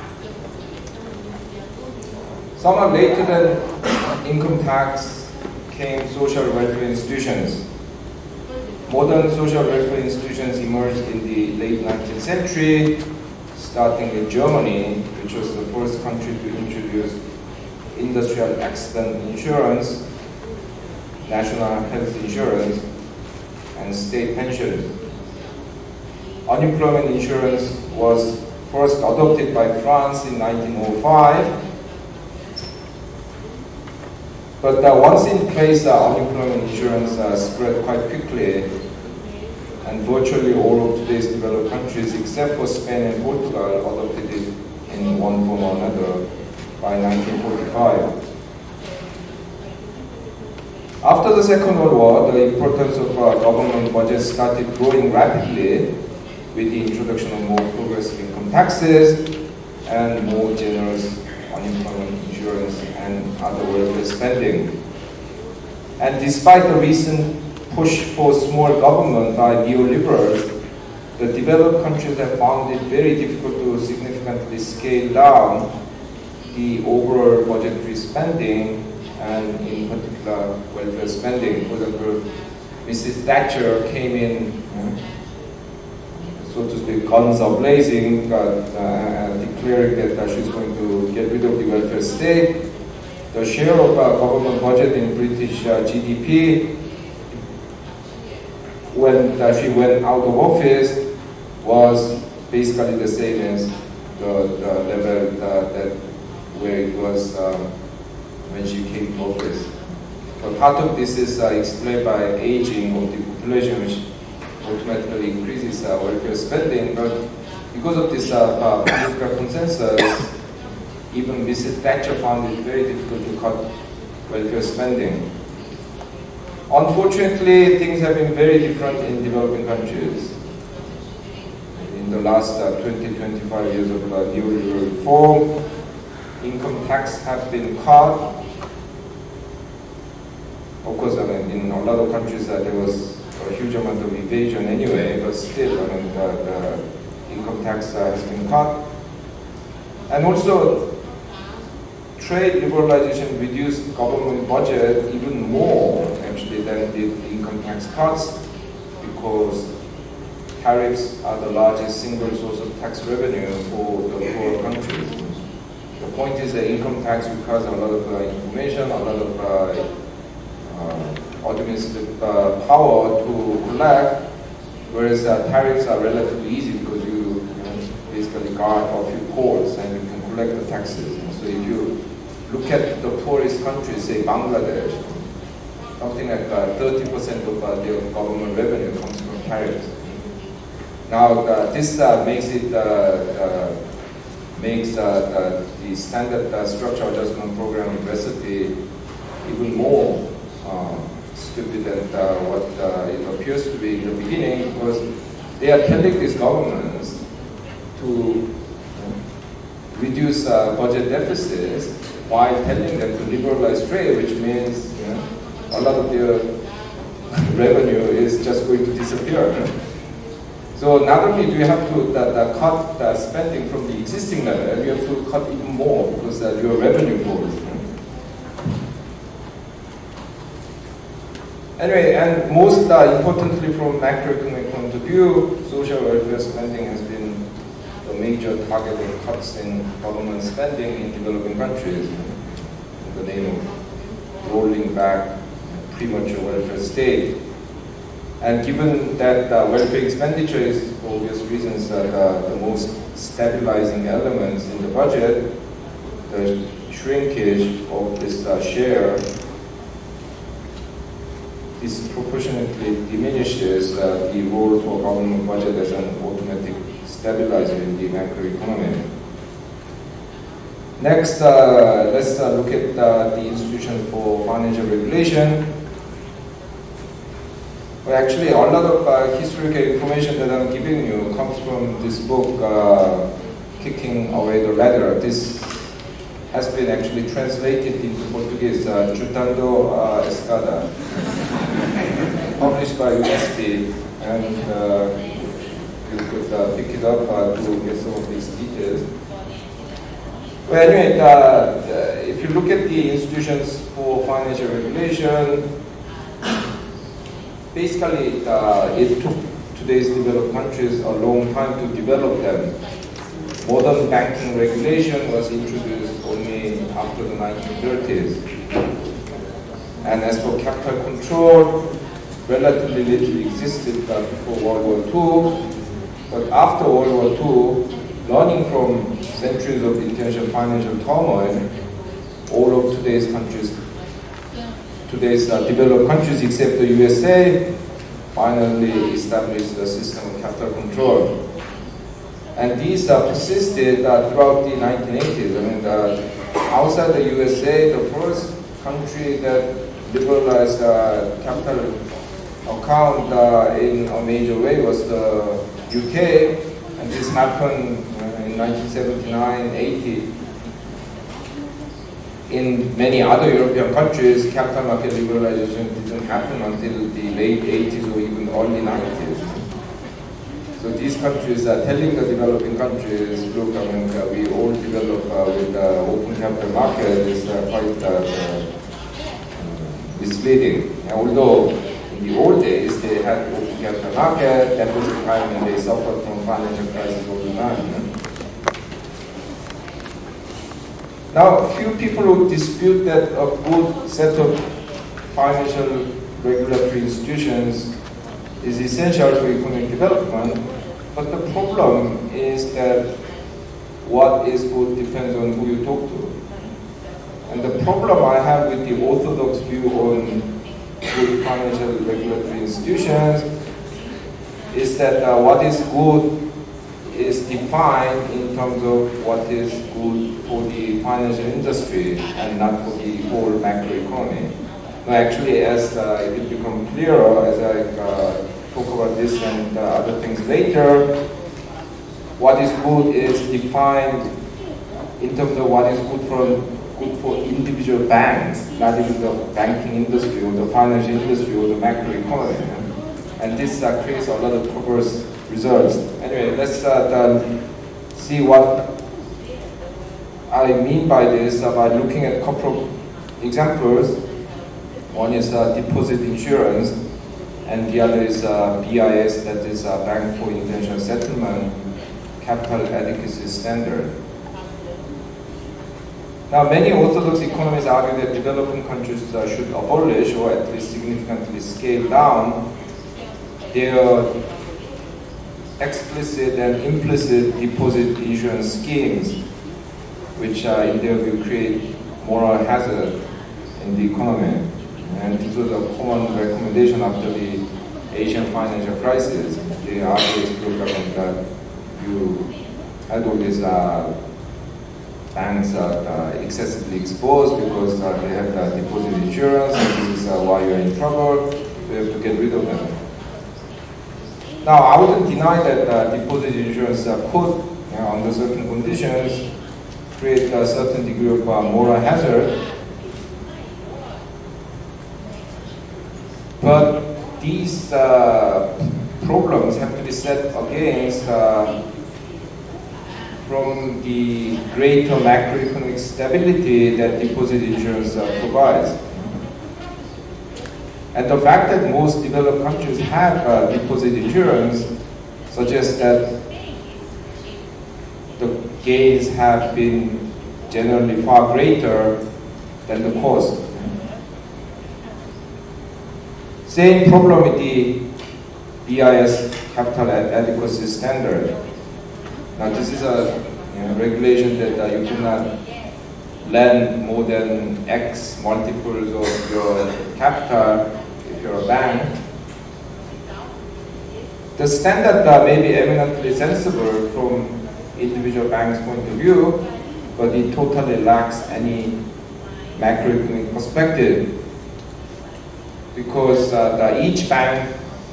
Somewhat later than income tax came social welfare institutions. Modern social welfare institutions emerged in the late nineteenth century, starting with Germany, which was the first country to introduce industrial accident insurance, national health insurance, and state pensions. Unemployment insurance was first adopted by France in nineteen oh five, but uh, once in place, uh, unemployment insurance uh, spread quite quickly, and virtually all of today's developed countries, except for Spain and Portugal, adopted it in one form or another by nineteen forty-five. After the Second World War, the importance of uh, government budgets started growing rapidly with the introduction of more progressive income taxes and more generous unemployment insurance and other welfare spending. And despite the recent push for small government by neoliberals, the developed countries have found it very difficult to significantly scale down the overall budgetary spending, and in particular welfare spending. For example, Missus Thatcher came in, so to speak, guns are blazing, uh, uh, declaring that uh, she's going to get rid of the welfare state. The share of uh, government budget in British uh, G D P when uh, she went out of office was basically the same as the, the level uh, that where it was um, when she came to office. But part of this is uh, explained by aging of the population, which automatically increases uh, welfare spending. But because of this uh, uh, political consensus, even Missus Thatcher found it very difficult to cut welfare spending. Unfortunately, things have been very different in developing countries. In the last uh, twenty to twenty-five years of uh, neoliberal reform, income tax have been cut. Of course, I mean, in a lot of countries uh, there was a huge amount of evasion anyway, but still, I mean, the, the income tax uh, has been cut. And also, trade liberalization reduced government budget even more, actually, than the income tax cuts, because tariffs are the largest single source of tax revenue for the poor countries. The point is that income tax requires a lot of uh, information, a lot of uh, uh, administrative uh, power to collect, whereas uh, tariffs are relatively easy because you, you know, basically guard a few ports and you can collect the taxes. And so if you look at the poorest countries, say Bangladesh, something like uh, thirty percent of uh, their government revenue comes from tariffs. Now, uh, this uh, makes it uh, uh, makes uh, the, the standard uh, structural adjustment program recipe even more uh, stupid than uh, what uh, it appears to be in the beginning, because they are telling these governments to uh, reduce uh, budget deficits while telling them to liberalize trade, which means, you know, a lot of their revenue is just going to disappear. So not only do you have to the, the cut the spending from the existing level, you have to cut even more because uh, your revenue goes. Anyway, and most uh, importantly from macroeconomic point of view, social welfare spending has been the major target of cuts in government spending in developing countries in the name of rolling back premature welfare state. And given that uh, welfare expenditure is, for obvious reasons, uh, the, the most stabilizing elements in the budget, the shrinkage of this uh, share disproportionately diminishes uh, the role for government budget as an automatic stabilizer in the macroeconomy. Next, uh, let's uh, look at uh, the institution for financial regulation. Well, actually, a lot of uh, historical information that I'm giving you comes from this book, uh, Kicking Away the Ladder. This has been actually translated into Portuguese, uh, Chutando uh, Escada, published by U S P, and uh, you could uh, pick it up uh, to get some of these details. Well, anyway, uh, if you look at the institutions for financial regulation, basically uh, it took today's developed countries a long time to develop them. Modern banking regulation was introduced only after the nineteen thirties. And as for capital control, relatively little existed uh, before World War Two. But after World War Two, learning from centuries of international financial turmoil, all of today's countries, today's uh, developed countries except the U S A, finally established a system of capital control. And these uh, persisted uh, throughout the nineteen eighties. I mean, uh, outside the U S A, the first country that liberalized uh, capital account uh, in a major way was the U K, and this happened uh, in nineteen seventy-nine eighty. In many other European countries, capital market liberalization didn't happen until the late eighties or even early nineties. So these countries are telling the developing countries, look, I mean, uh, we all develop uh, with the uh, open capital market is uh, quite uh, uh, misleading. And although in the old days they had open capital market, that was the time when they suffered from financial crisis all the time. Now, few people would dispute that a good set of financial regulatory institutions is essential for economic development, but the problem is that what is good depends on who you talk to. And the problem I have with the orthodox view on good financial regulatory institutions is that uh, what is good is defined in terms of what is good for the financial industry and not for the whole macroeconomy. Now, actually, as uh, it will become clearer as I uh, talk about this and uh, other things later, what is good is defined in terms of what is good for good for individual banks, not even the banking industry or the financial industry or the macroeconomy. And this uh, creates a lot of perverse results. Anyway, let's uh, see what I mean by this uh, by looking at a couple of examples. One is uh, deposit insurance, and the other is uh, B I S, that is uh, Bank for International Settlement, Capital Adequacy Standard. Now, many orthodox economists argue that developing countries uh, should abolish or at least significantly scale down their explicit and implicit deposit insurance schemes, which uh, in their view create moral hazard in the economy. And this was a common recommendation after the Asian financial crisis. The R B A's program that you had all these uh, banks uh, uh, excessively exposed because uh, they had uh, deposit insurance, and this is uh, why you're in trouble. We have to get rid of them. Now, I wouldn't deny that uh, deposit insurance uh, could, you know, under certain conditions, create a certain degree of uh, moral hazard. But these uh, problems have to be set against uh, from the greater macroeconomic stability that deposit insurance uh, provides. And the fact that most developed countries have uh, deposit insurance suggests that the gains have been generally far greater than the cost. Same problem with the B I S capital adequacy standard. Now, this is a you know, regulation that uh, you cannot lend more than X multiples of your capital if you're a bank. The standard uh, may be eminently sensible from individual banks' point of view, but it totally lacks any macroeconomic perspective, because uh, the, each bank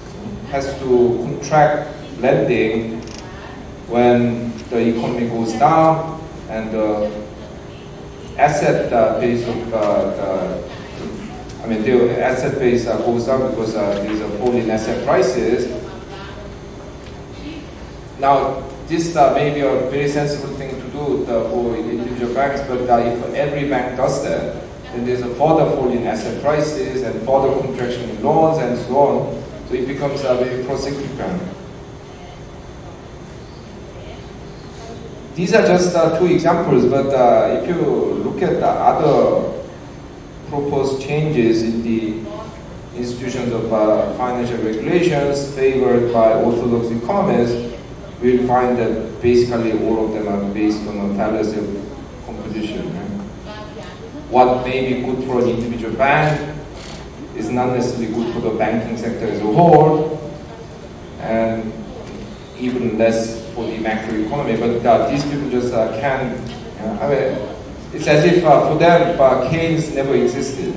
has to contract lending when the economy goes down and the asset uh, base of uh, the, I mean the asset base uh, goes down because uh, there is a fall in asset prices. Now this uh, may be a very sensible thing to do uh, for individual banks, but uh, if every bank does that, then there's a further fall in asset prices and further contraction in loans and so on. So it becomes a very pro-cyclical. These are just uh, two examples, but uh, if you look at the other proposed changes in the institutions of uh, financial regulations favored by orthodox economists, we'll find that basically all of them are based on a fallacy of competition. Right? What may be good for an individual bank is not necessarily good for the banking sector as a whole, and even less for the macroeconomy. But uh, these people just uh, can, uh, I mean, it's as if uh, for them uh, Keynes never existed.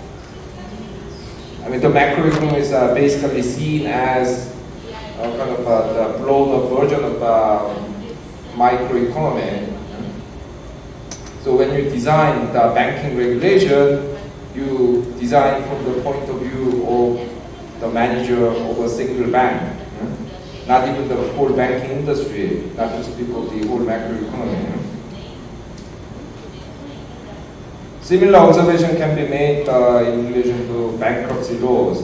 I mean, the macroeconomy is uh, basically seen as a kind of a, a blown up version of uh, microeconomy. So when you design the banking regulation, you design from the point of view of the manager of a single bank, not even the whole banking industry, not just people of the whole macroeconomy. Similar observation can be made uh, in relation to bankruptcy laws.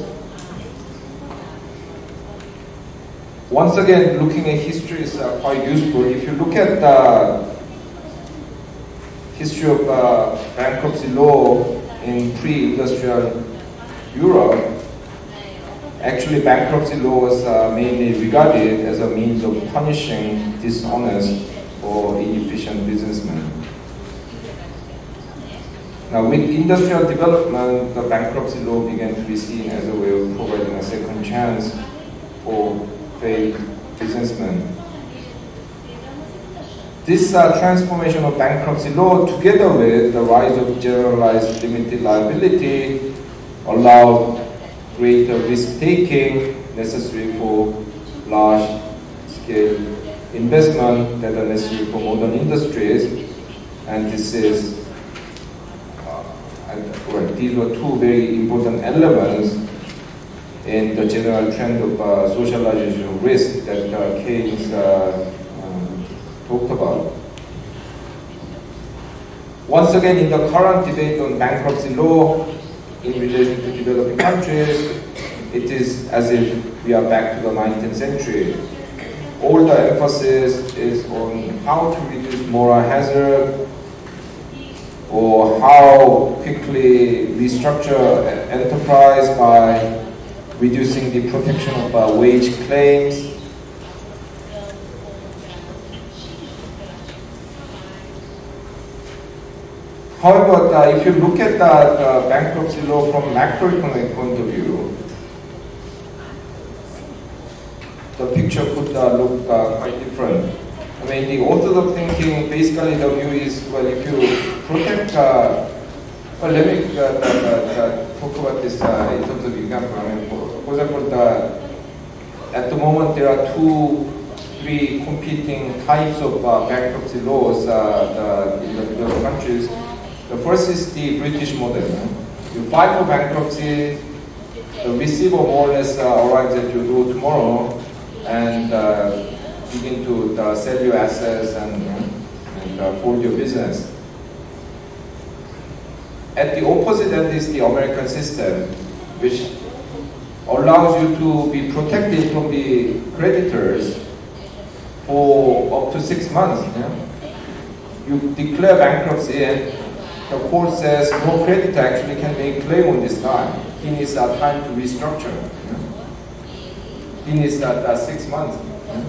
Once again, looking at history is uh, quite useful. If you look at the history of uh, bankruptcy law in pre-industrial Europe, actually bankruptcy law was uh, mainly regarded as a means of punishing dishonest or inefficient businessmen. Now with industrial development, the bankruptcy law began to be seen as a way of providing a second chance for failed businessmen. This uh, transformation of bankruptcy law, together with the rise of generalized limited liability, allowed greater risk-taking necessary for large-scale investment that are necessary for modern industries. And this is, uh, well, these were two very important elements in the general trend of uh, socialization of risk that uh, Keynes uh, talked about. Once again, in the current debate on bankruptcy law in relation to developing countries, it is as if we are back to the nineteenth century. All the emphasis is on how to reduce moral hazard or how quickly restructure an enterprise by reducing the protection of uh, wage claims. However, uh, if you look at the, the bankruptcy law from a macroeconomic point of view, the picture could uh, look uh, quite different. I mean, the orthodox thinking, basically the view is, well, if you protect, uh, well, let me uh, uh, uh, talk about this uh, in terms of example. I mean, for, for example, the, at the moment there are two, three competing types of uh, bankruptcy laws uh, the, in the developed countries. The first is the British model. You file for bankruptcy, the receiver more or less uh, arrives at your door tomorrow and uh, begin to uh, sell your assets and, and uh, fold your business. At the opposite end is the American system, which allows you to be protected from the creditors for up to six months. Yeah? You declare bankruptcy and the court says no creditor actually can make claim on this time. He needs uh, time to restructure. Yeah? He needs uh, uh, six months. Yeah?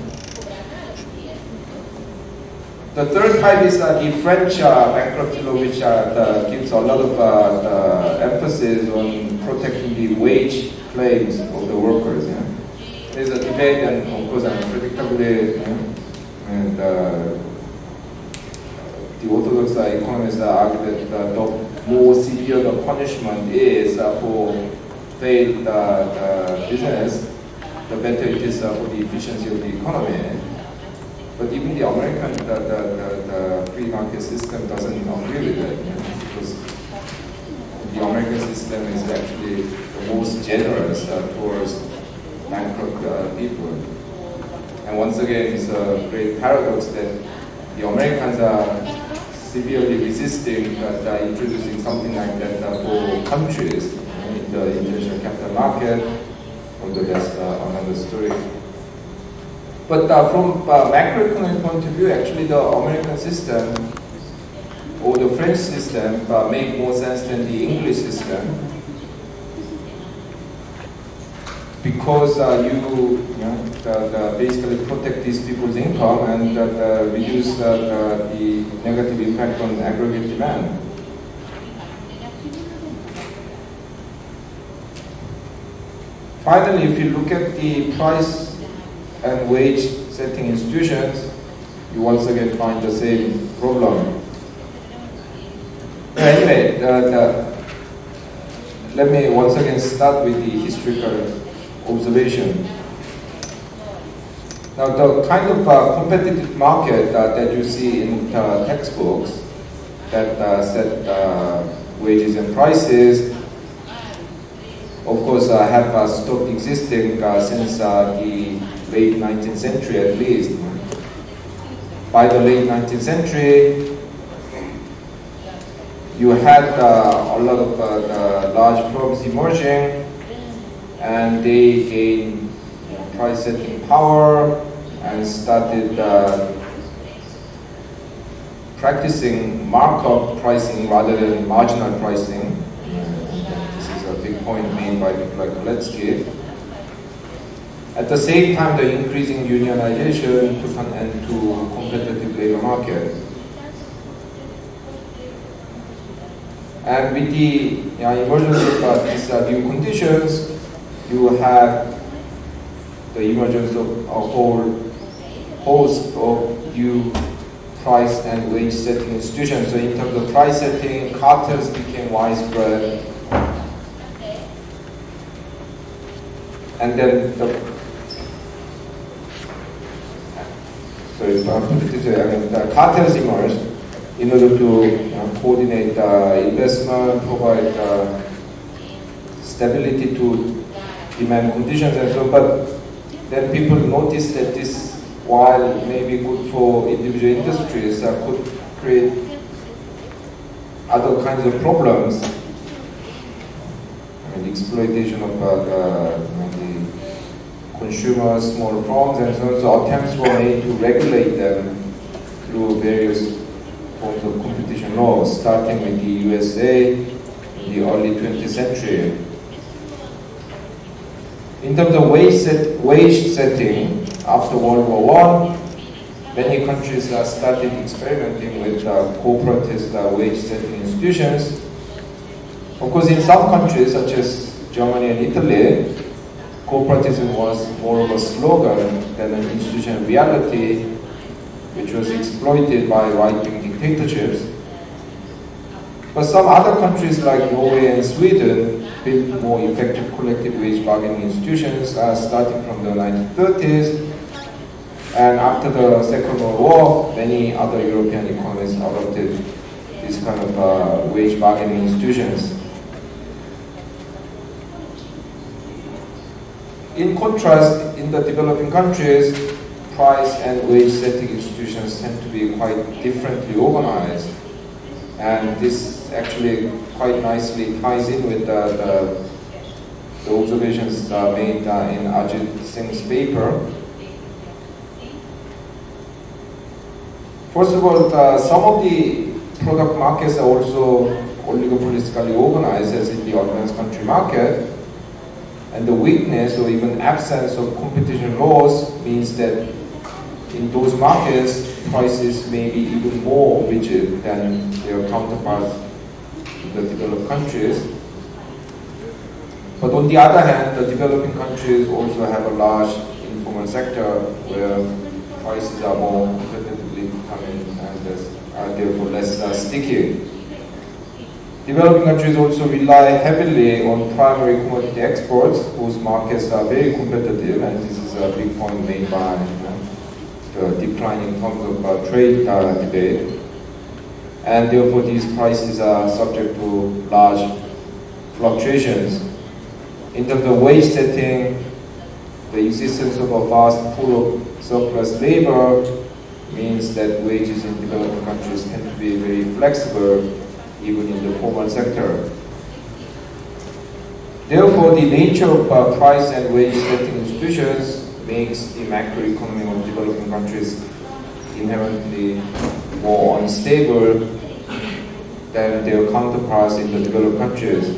The third type is uh, the French uh, bankruptcy law, which uh, the, gives a lot of uh, emphasis on protecting the wage claims of the workers. Yeah? There's a debate, and of course, unpredictably, yeah? and uh, the orthodox uh, economists uh, argue that uh, the more severe the punishment is uh, for failed uh, uh, business, the the better it is uh, for the efficiency of the economy. But even the American, the, the, the, the free market system doesn't agree with that, you know, because the American system is actually the most generous uh, towards bankrupt uh, people. And once again, it's a great paradox that the Americans are severely resisting that uh, introducing something like that uh, for countries in the international capital market, although that's uh, another story. But uh, from a macroeconomic point of view, actually the American system or the French system uh, make more sense than the English system, because uh, you, you know, the, the basically protect these people's income and uh, the reduce uh, the, the negative impact on aggregate demand. Finally, if you look at the price and wage setting institutions, you once again find the same problem. Anyway, the, the, let me once again start with the historical observation. Now, the kind of uh, competitive market uh, that you see in uh, textbooks that uh, set uh, wages and prices, of course, uh, have uh, stopped existing uh, since uh, the late nineteenth century at least. By the late nineteenth century, you had uh, a lot of uh, large firms emerging, and they gained price setting power and started uh, practicing markup pricing rather than marginal pricing. This is a big point made by people like Koletsky. At the same time, the increasing unionization put an end to competitive labor market. And with the you know, emergence of uh, these uh, new conditions, you have the emergence of a whole host of new price and wage setting institutions. So in terms of price setting, cartels became widespread. And then the sorry, I mean, the cartels emerged in order to you know, coordinate uh, investment, provide uh, stability to demand conditions and so on. But then people noticed that this, while maybe good for individual industries, uh, could create other kinds of problems. I mean, exploitation of uh, the, you know, the consumers, small firms, and so on. So attempts were made to regulate them through various forms of competition laws, starting with the U S A in the early twentieth century. In terms of wage, set, wage setting, after World War One, many countries uh, started experimenting with uh, corporatist uh, wage setting institutions. Of course, in some countries, such as Germany and Italy, corporatism was more of a slogan than an institutional reality, which was exploited by right-wing dictatorships. But some other countries like Norway and Sweden built more effective collective wage bargaining institutions uh, starting from the nineteen thirties. And after the Second World War, many other European economies adopted these kind of uh, wage bargaining institutions. In contrast, in the developing countries, price and wage setting institutions tend to be quite differently organized. And this actually quite nicely ties in with the, the, the observations uh, made uh, in Ajit Singh's paper. First of all, uh, some of the product markets are also oligopolistically organized as in the advanced country market. And the weakness or even absence of competition laws means that in those markets, prices may be even more rigid than their counterparts in the developed countries. But on the other hand, the developing countries also have a large informal sector where prices are more competitively determined and are therefore less uh, sticky. Developing countries also rely heavily on primary commodity exports, whose markets are very competitive, and this is a big point made by you know, the decline in terms of uh, trade uh, debate. And therefore these prices are subject to large fluctuations. In terms of wage setting, the existence of a vast pool of surplus labor means that wages in developing countries tend to be very flexible, even in the formal sector. Therefore, the nature of uh, price and wage setting institutions makes the macroeconomy of developing countries inherently more unstable than their counterparts in the developed countries.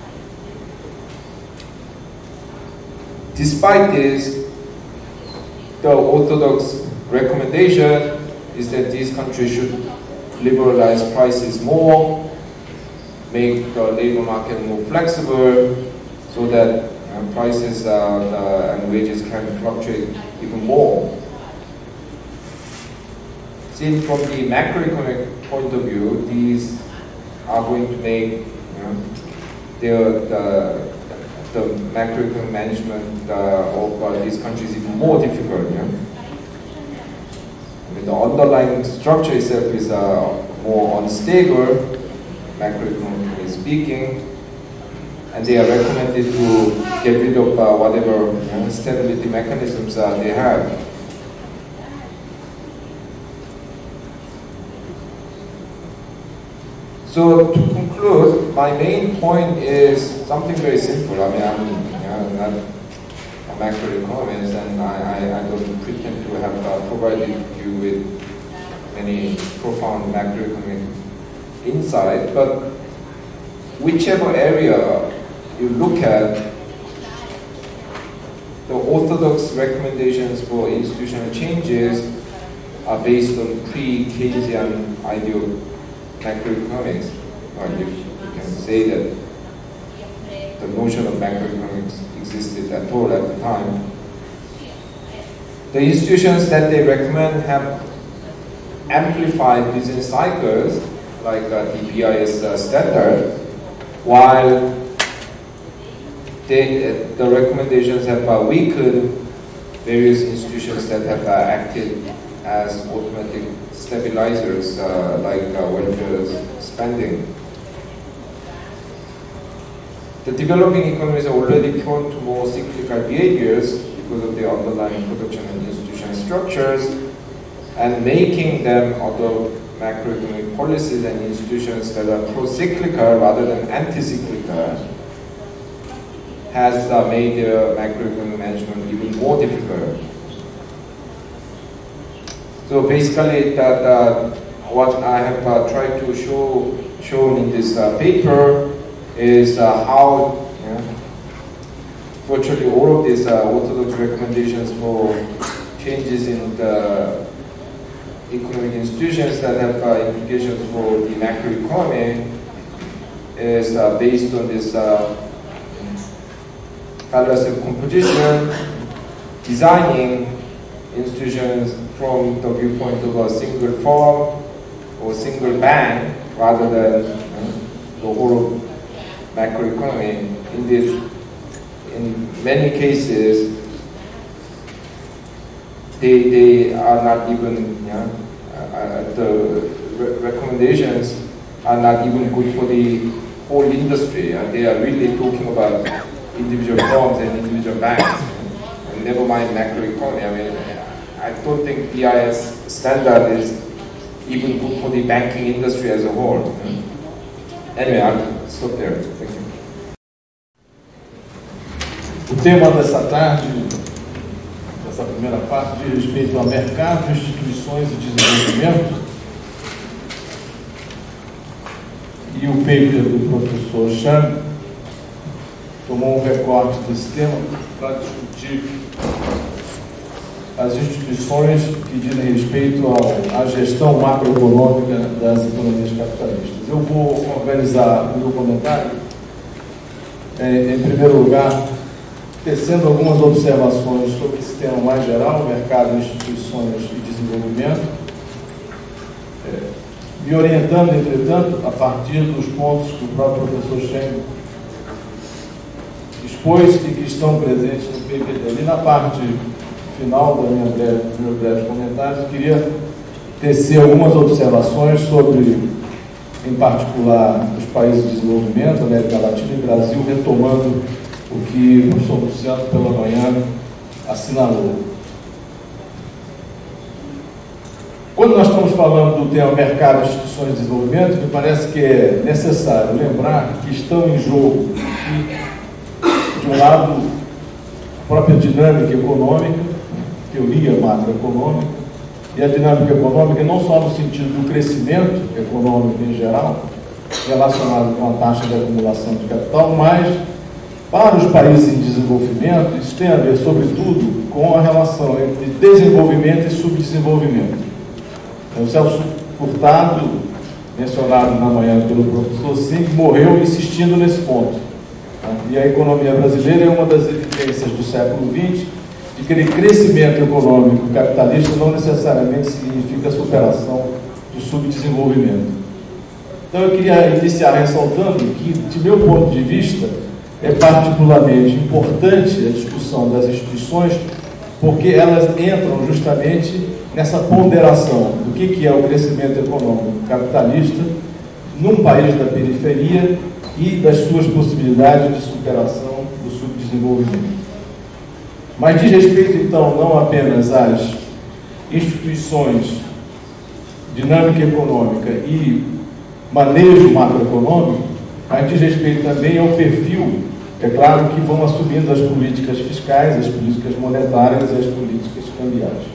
Despite this, the orthodox recommendation is that these countries should liberalize prices more, make the labor market more flexible, so that uh, prices uh, uh, and wages can fluctuate even more. Seen from the macroeconomic point of view, these are going to make you know, their, the, the macroeconomic management uh, of uh, these countries even more difficult. You know? I mean, the underlying structure itself is uh, more unstable, macroeconomically speaking, and they are recommended to get rid of uh, whatever you know, stability mechanisms uh, they have. So to conclude, my main point is something very simple. I mean, I'm you know, not a macroeconomist, and I, I, I don't pretend to have uh, provided you with any profound macroeconomic insight, but whichever area you look at, the orthodox recommendations for institutional changes are based on pre-Keynesian idea of macroeconomics, or if you can say that the notion of macroeconomics existed at all at the time. The institutions that they recommend have amplified business cycles, like uh, the B I S uh, standard, while they, uh, the recommendations have uh, weakened various institutions that have uh, acted as automatic stabilizers, uh, like uh, welfare spending. The developing economies are already prone to more cyclical behaviors because of their underlying production and institutional structures, and making them adopt macroeconomic policies and institutions that are pro-cyclical rather than anti-cyclical has uh, made their macroeconomic management even more difficult. So basically, that uh, what I have uh, tried to show shown in this uh, paper is uh, how you know, virtually all of these uh, orthodox recommendations for changes in the economic institutions that have uh, implications for the macroeconomy is uh, based on this uh, fallacy of composition, designing institutions from the viewpoint of a single firm or single bank rather than you know, the whole macroeconomy. In this, in many cases, they they are not even you know, uh, the re recommendations are not even good for the whole industry, and they are really talking about individual firms and individual banks, and never mind macroeconomy. I mean, I don't think B I S standard is even good for the banking industry as a whole. Anyway, I'll stop there. Thank you. O tema dessa tarde, dessa primeira parte, diz respeito a mercado, instituições e desenvolvimento. E o paper do professor Chan tomou um recorte desse tema para discutir as instituições que dizem respeito ao, à gestão macroeconômica das economias capitalistas. Eu vou organizar o meu comentário, é, em primeiro lugar, tecendo algumas observações sobre esse tema mais geral, mercado, instituições e desenvolvimento. É, me orientando, entretanto, a partir dos pontos que o próprio professor Schengen expôs e que estão presentes no P P D. E na parte final da minha breve, dos meus breves comentários, eu queria tecer algumas observações sobre, em particular, os países de desenvolvimento, América Latina e Brasil, retomando o que o professor Luciano, pela manhã, assinalou. Quando nós estamos falando do tema mercado e instituições de desenvolvimento, me parece que é necessário lembrar que estão em jogo, de um lado, a própria dinâmica econômica, teoria macroeconômica, e a dinâmica econômica não só no sentido do crescimento econômico em geral, relacionado com a taxa de acumulação de capital, mas para os países em desenvolvimento, isso tem a ver, sobretudo, com a relação entre desenvolvimento e subdesenvolvimento. O Celso Furtado, mencionado na manhã pelo professor Singh, morreu insistindo nesse ponto. E a economia brasileira é uma das evidências do século vinte de que crescimento econômico capitalista não necessariamente significa superação do subdesenvolvimento. Então eu queria iniciar ressaltando que, de meu ponto de vista, é particularmente importante a discussão das instituições, porque elas entram justamente nessa ponderação do que, que é o crescimento econômico capitalista num país da periferia e das suas possibilidades de superação do subdesenvolvimento. Mas diz respeito, então, não apenas às instituições, dinâmica econômica e manejo macroeconômico, mas diz respeito também ao perfil, é claro, que vão assumindo as políticas fiscais, as políticas monetárias e as políticas cambiais.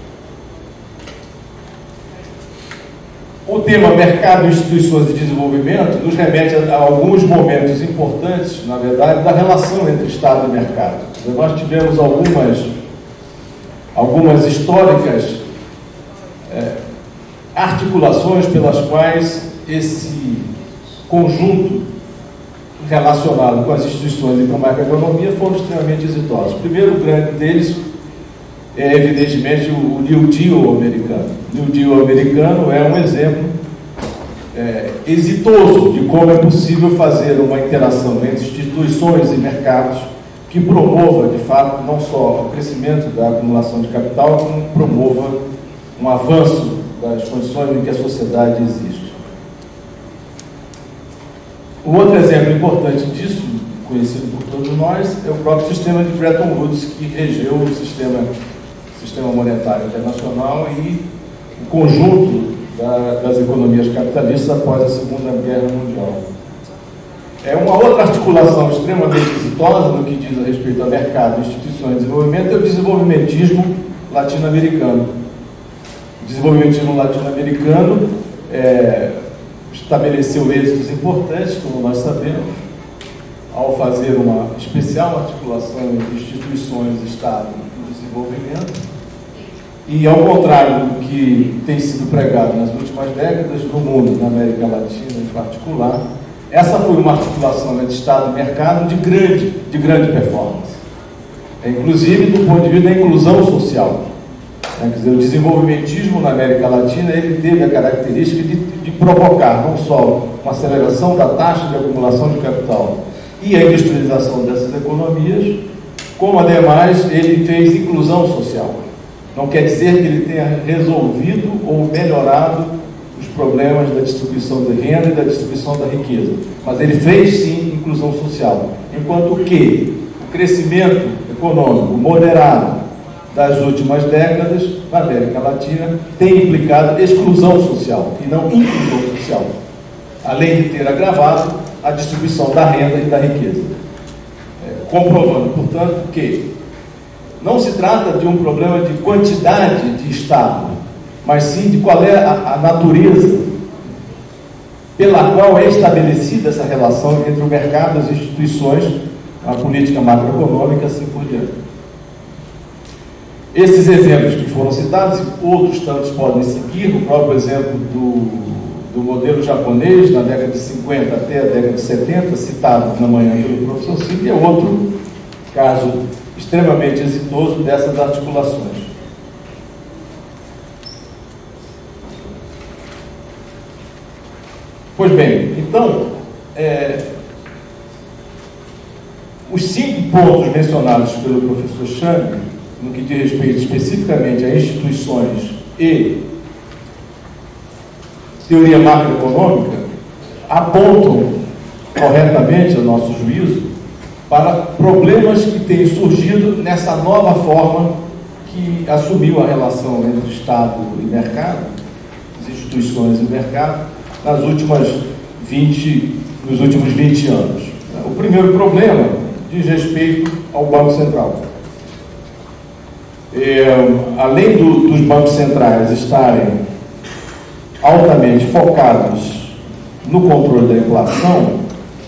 O tema mercado e instituições de desenvolvimento nos remete a, a alguns momentos importantes, na verdade, da relação entre Estado e mercado. Nós tivemos algumas, algumas históricas é, articulações pelas quais esse conjunto relacionado com as instituições e com a macroeconomia foram extremamente exitosos. O primeiro grande deles é, evidentemente, o New Deal americano. O New Deal americano é um exemplo é, exitoso de como é possível fazer uma interação entre instituições e mercados que promova, de fato, não só o crescimento da acumulação de capital, como promova um avanço das condições em que a sociedade existe. Um outro exemplo importante disso, conhecido por todos nós, é o próprio sistema de Bretton Woods, que regeu o sistema, sistema monetário internacional e o conjunto da, das economias capitalistas após a Segunda Guerra Mundial. É uma outra articulação extremamente exitosa no que diz a respeito a mercado, instituições e desenvolvimento, é o desenvolvimentismo latino-americano. O desenvolvimentismo latino-americano é, estabeleceu êxitos importantes, como nós sabemos, ao fazer uma especial articulação entre instituições, Estado e desenvolvimento. E, ao contrário do que tem sido pregado nas últimas décadas, no mundo, na América Latina em particular, essa foi uma articulação entre Estado e mercado de grande, de grande performance. É, inclusive, do ponto de vista da inclusão social. É, quer dizer, o desenvolvimentismo na América Latina ele teve a característica de, de provocar não só uma aceleração da taxa de acumulação de capital e a industrialização dessas economias, como, ademais, ele fez inclusão social. Não quer dizer que ele tenha resolvido ou melhorado os problemas da distribuição de renda e da distribuição da riqueza, mas ele fez, sim, inclusão social. Enquanto que o crescimento econômico moderado das últimas décadas, na América Latina, tem implicado exclusão social e não inclusão social, além de ter agravado a distribuição da renda e da riqueza. É, comprovando, portanto, que não se trata de um problema de quantidade de Estado, mas sim de qual é a, a natureza pela qual é estabelecida essa relação entre o mercado, as instituições, a política macroeconômica e assim por diante. Esses exemplos que foram citados, e outros tantos podem seguir, o próprio exemplo do, do modelo japonês, na década de cinquenta até a década de setenta, citado na manhã pelo professor Singh, é outro caso extremamente exitoso dessas articulações. Pois bem, então, é, os cinco pontos mencionados pelo professor Chang, no que diz respeito especificamente a instituições e teoria macroeconômica, apontam corretamente, a nosso juízo, para problemas que têm surgido nessa nova forma que assumiu a relação entre Estado e mercado, as instituições e mercado, nas últimas vinte, nos últimos vinte anos. O primeiro problema diz respeito ao Banco Central. É, além do, dos bancos centrais estarem altamente focados no controle da inflação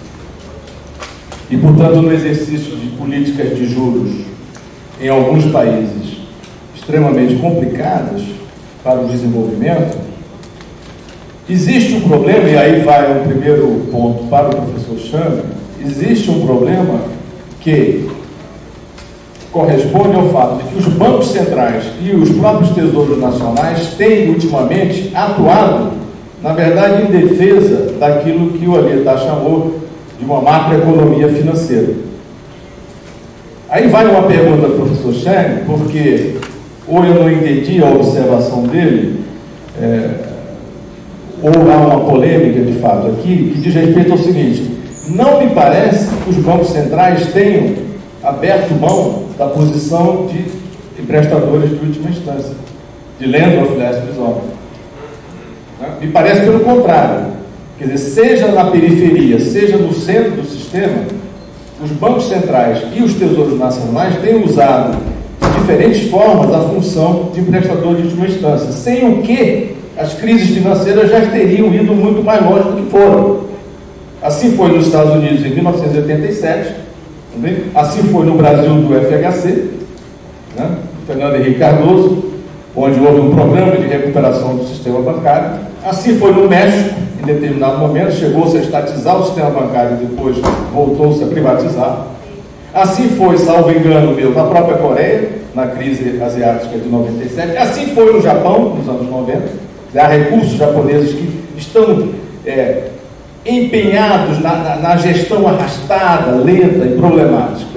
e, portanto, no exercício de políticas de juros em alguns países extremamente complicadas para o desenvolvimento, existe um problema, e aí vai o primeiro ponto para o professor Chang, existe um problema que corresponde ao fato de que os bancos centrais e os próprios tesouros nacionais têm ultimamente atuado, na verdade, em defesa daquilo que o Alietá chamou de uma macroeconomia financeira. Aí vai uma pergunta do professor Chang, porque ou eu não entendi a observação dele, é, ou há uma polêmica de fato aqui, que diz respeito ao seguinte: não me parece que os bancos centrais tenham aberto mão da posição de emprestadores de última instância, de lender of last resort. Me parece pelo contrário. Quer dizer, seja na periferia, seja no centro do sistema, os bancos centrais e os tesouros nacionais têm usado de diferentes formas a função de emprestador de última instância, sem o que as crises financeiras já teriam ido muito mais longe do que foram. Assim foi nos Estados Unidos em mil novecentos e oitenta e sete, também. Assim foi no Brasil do F H C, né? Fernando Henrique Cardoso, onde houve um programa de recuperação do sistema bancário. Assim foi no México, em determinado momento, chegou-se a estatizar o sistema bancário e depois voltou-se a privatizar. Assim foi, salvo engano meu, na própria Coreia, na crise asiática de noventa e sete. Assim foi no Japão, nos anos noventa. Há recursos japoneses que estão é, empenhados na, na, na gestão arrastada, lenta e problemática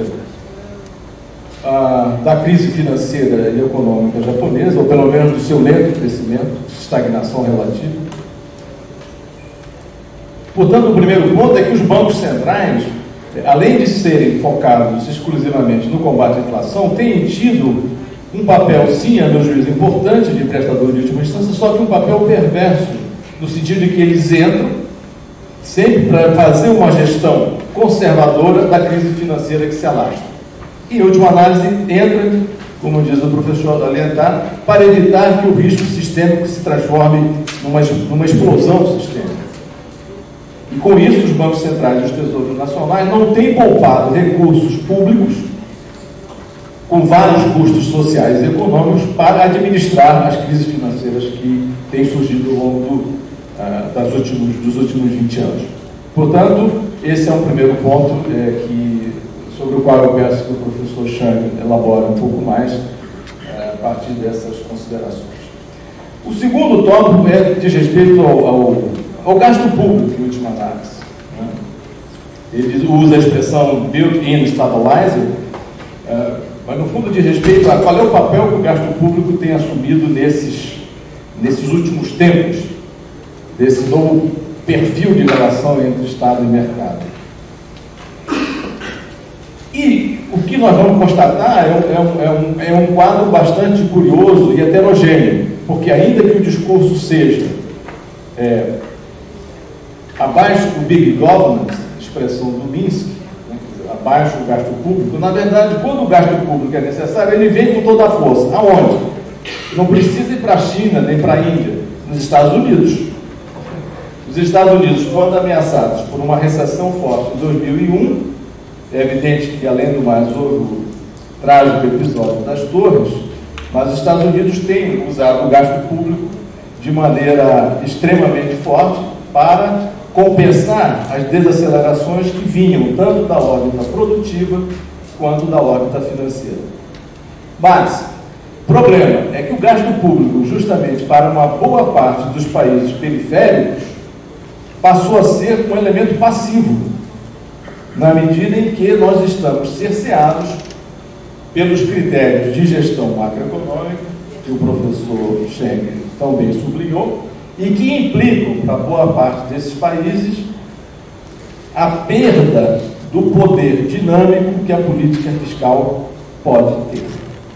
ah, da crise financeira e econômica japonesa, ou pelo menos do seu lento crescimento, estagnação relativa. Portanto, o primeiro ponto é que os bancos centrais, além de serem focados exclusivamente no combate à inflação, têm tido um papel, sim, a meu juízo, importante de prestador de última instância, só que um papel perverso, no sentido de que eles entram sempre para fazer uma gestão conservadora da crise financeira que se alastra. E, em última análise, entra, como diz o professor Alietá, para evitar que o risco sistêmico se transforme numa, numa explosão do sistema. E com isso, os bancos centrais e os tesouros nacionais não têm poupado recursos públicos com vários custos sociais e econômicos para administrar as crises financeiras que têm surgido ao longo do, uh, das últimos, dos últimos vinte anos. Portanto, esse é um primeiro ponto é, que, sobre o qual eu peço que o professor Chang elabore um pouco mais é, a partir dessas considerações. O segundo tópico é, diz respeito ao, ao, ao gasto público, em última análise. Né? Ele usa a expressão built-in stabilizer, é, mas no fundo diz respeito a qual é o papel que o gasto público tem assumido nesses, nesses últimos tempos, desse novo perfil de relação entre Estado e mercado. E o que nós vamos constatar é um, é um, é um, é um quadro bastante curioso e heterogêneo, porque ainda que o discurso seja é, abaixo do big governance, expressão do Minsky, né, abaixo do gasto público, na verdade, quando o gasto público é necessário, ele vem com toda a força. Aonde? Não precisa ir para a China, nem para a Índia, nos Estados Unidos. Os Estados Unidos, quando ameaçados por uma recessão forte em dois mil e um, é evidente que, além do mais, houve o trágico episódio das torres, mas os Estados Unidos têm usado o gasto público de maneira extremamente forte para compensar as desacelerações que vinham tanto da órbita produtiva quanto da órbita financeira. Mas o problema é que o gasto público, justamente para uma boa parte dos países periféricos, passou a ser um elemento passivo, na medida em que nós estamos cerceados pelos critérios de gestão macroeconômica, que o professor Schengen também sublinhou, e que implicam, para boa parte desses países, a perda do poder dinâmico que a política fiscal pode ter.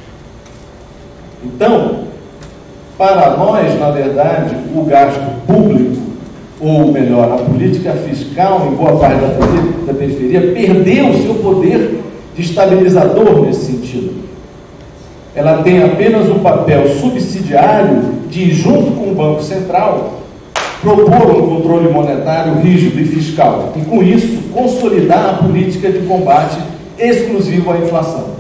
Então, para nós, na verdade, o gasto público, ou melhor, a política fiscal, em boa parte da periferia, perdeu o seu poder de estabilizador nesse sentido. Ela tem apenas um papel subsidiário de, junto com o Banco Central, propor um controle monetário rígido e fiscal, e com isso consolidar a política de combate exclusivo à inflação.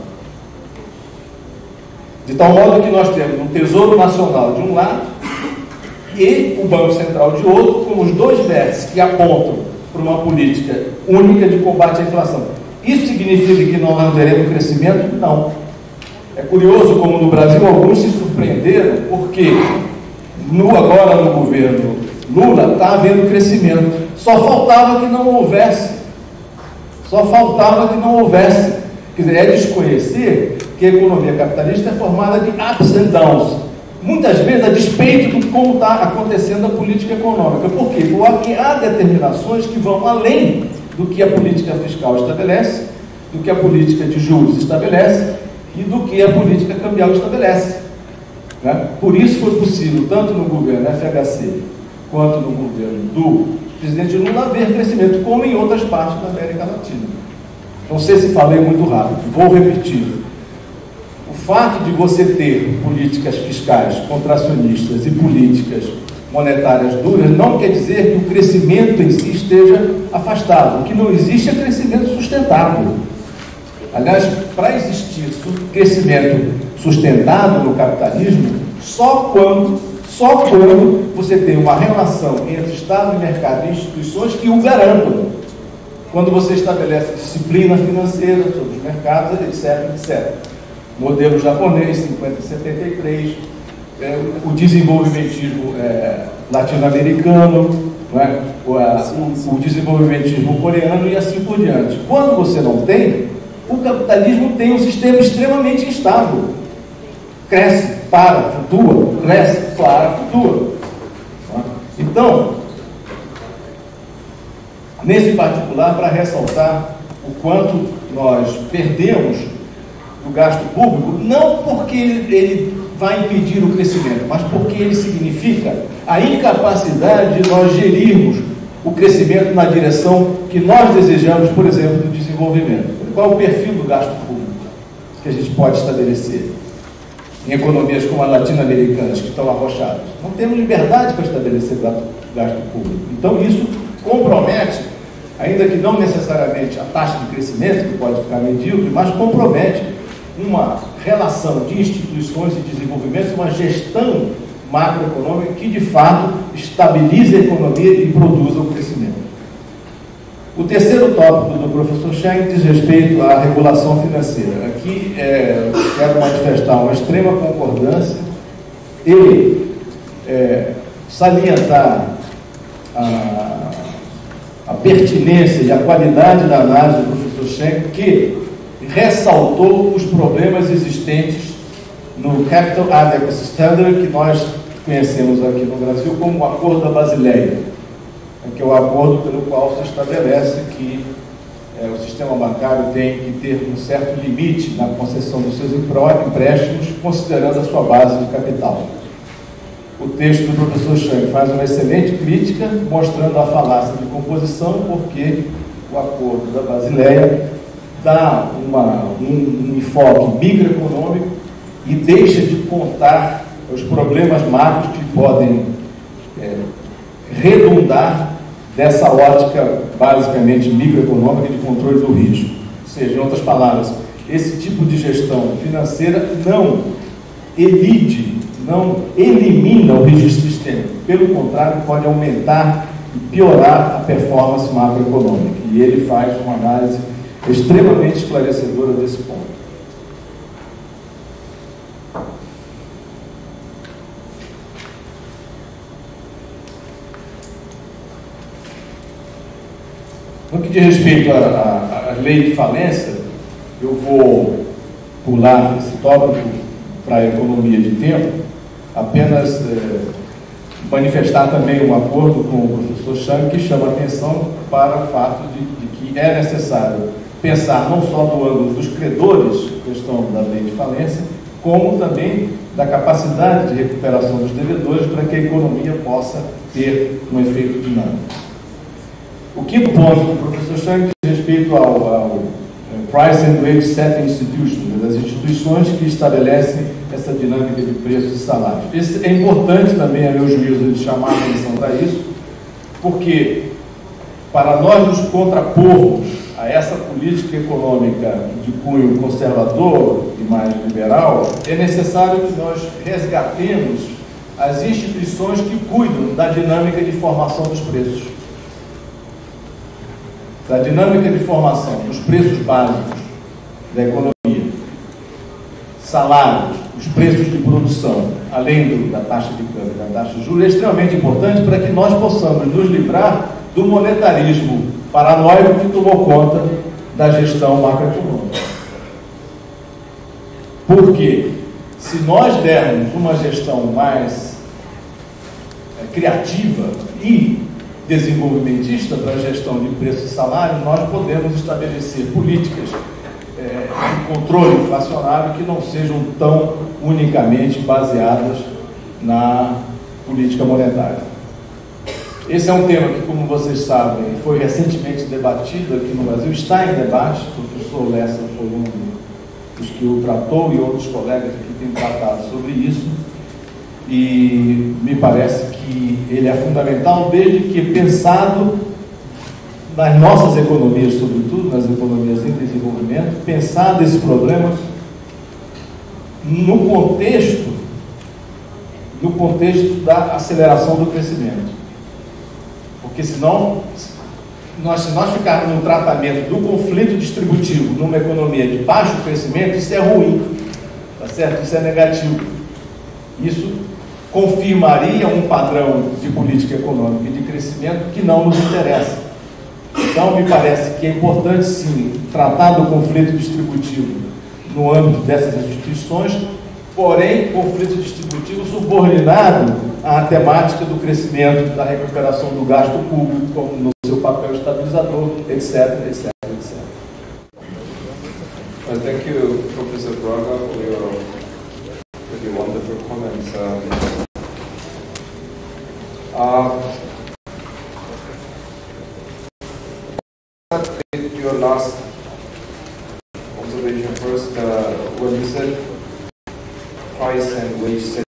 De tal modo que nós temos um Tesouro Nacional de um lado e o Banco Central de outro, com os dois vértices que apontam para uma política única de combate à inflação. Isso significa que nós não teremos crescimento? Não. É curioso como no Brasil alguns se surpreenderam, porque no, agora no governo Lula está havendo crescimento. Só faltava que não houvesse. Só faltava que não houvesse. Quer dizer, é desconhecer que a economia capitalista é formada de ups and downs. Muitas vezes a despeito de como está acontecendo a política econômica. Por quê? Porque há determinações que vão além do que a política fiscal estabelece, do que a política de juros estabelece e do que a política cambial estabelece. Né? Por isso foi possível, tanto no governo F H C quanto no governo do presidente Lula, haver crescimento, como em outras partes da América Latina. Não sei se falei muito rápido, vou repetir. O fato de você ter políticas fiscais contracionistas e políticas monetárias duras não quer dizer que o crescimento em si esteja afastado. O que não existe é crescimento sustentável. Aliás, para existir crescimento sustentado no capitalismo, só quando, só quando você tem uma relação entre Estado e mercado e instituições que o garantam. Quando você estabelece disciplina financeira sobre os mercados, etc, etcétera. Modelo japonês, cinquenta e setenta e três, é, o desenvolvimentismo é, latino-americano, não é? o, a, o, o desenvolvimentismo coreano e assim por diante. Quando você não tem, o capitalismo tem um sistema extremamente instável. Cresce, para, flutua, cresce, para, flutua. Então, nesse particular, para ressaltar o quanto nós perdemos do gasto público, não porque ele vai impedir o crescimento, mas porque ele significa a incapacidade de nós gerirmos o crescimento na direção que nós desejamos, por exemplo, do desenvolvimento. Qual é o perfil do gasto público que a gente pode estabelecer em economias como a latino-americanas, que estão arrochadas? Não temos liberdade para estabelecer gasto público. Então, isso compromete, ainda que não necessariamente a taxa de crescimento, que pode ficar medíocre, mas compromete uma relação de instituições e desenvolvimento, uma gestão macroeconômica que, de fato, estabilize a economia e produza o crescimento. O terceiro tópico do professor Schengen diz respeito à regulação financeira. Aqui é, quero manifestar uma extrema concordância e é, salientar a, a pertinência e a qualidade da análise do professor Schengen, que ressaltou os problemas existentes no Capital Adequacy Standard, que nós conhecemos aqui no Brasil como o Acordo da Basileia, que é o acordo pelo qual se estabelece que é, o sistema bancário tem que ter um certo limite na concessão dos seus empréstimos, considerando a sua base de capital. O texto do professor Schengen faz uma excelente crítica, mostrando a falácia de composição, porque o acordo da Basileia dá uma, um, um enfoque microeconômico e deixa de contar os problemas macros que podem é, redundar dessa ótica basicamente microeconômica de controle do risco. Ou seja, em outras palavras, esse tipo de gestão financeira não elide, não elimina o risco sistêmico. Pelo contrário, pode aumentar e piorar a performance macroeconômica. E ele faz uma análise extremamente esclarecedora desse ponto. No que diz respeito à lei de falência, eu vou pular esse tópico para a economia de tempo, apenas é, manifestar também um acordo com o professor Chang, que chama a atenção para o fato de, de que é necessário pensar não só do ângulo dos credores, questão da lei de falência, como também da capacidade de recuperação dos devedores para que a economia possa ter um efeito dinâmico. O quinto ponto do professor Chang diz respeito ao, ao Price and Wage Setting Institutions, das instituições que estabelecem essa dinâmica de preços e salários. Esse é importante também, a meu juízo, de chamar a atenção para isso, porque para nós nos contrapormos a essa política econômica de cunho conservador e mais liberal, é necessário que nós resgatemos as instituições que cuidam da dinâmica de formação dos preços. Da dinâmica de formação dos preços básicos da economia, salários, os preços de produção, além do, da taxa de câmbio, da taxa de juros, é extremamente importante para que nós possamos nos livrar do monetarismo paranoico que tomou conta da gestão macroeconômica. Porque se nós dermos uma gestão mais é, criativa e desenvolvimentista para a gestão de preço e salário, nós podemos estabelecer políticas é, de controle inflacionário que não sejam tão unicamente baseadas na política monetária. Esse é um tema que, como vocês sabem, foi recentemente debatido aqui no Brasil, está em debate. O professor Lessa foi um dos que o tratou e outros colegas aqui têm tratado sobre isso. E me parece que ele é fundamental, desde que pensado nas nossas economias, sobretudo nas economias em desenvolvimento, pensado esse problema no contexto, no contexto da aceleração do crescimento. Porque senão, nós, se nós ficarmos no tratamento do conflito distributivo numa economia de baixo crescimento, isso é ruim, tá certo? Isso é negativo. Isso confirmaria um padrão de política econômica e de crescimento que não nos interessa. Então, me parece que é importante, sim, tratar do conflito distributivo no âmbito dessas instituições, porém, conflito distributivo subordinado à temática do crescimento, da recuperação do gasto público, como no seu papel estabilizador, etc, etc, etcétera. Well, thank you, Professor Braga, for your really wonderful comments. Um, uh, with your last observation first, uh, when you said price and wage setting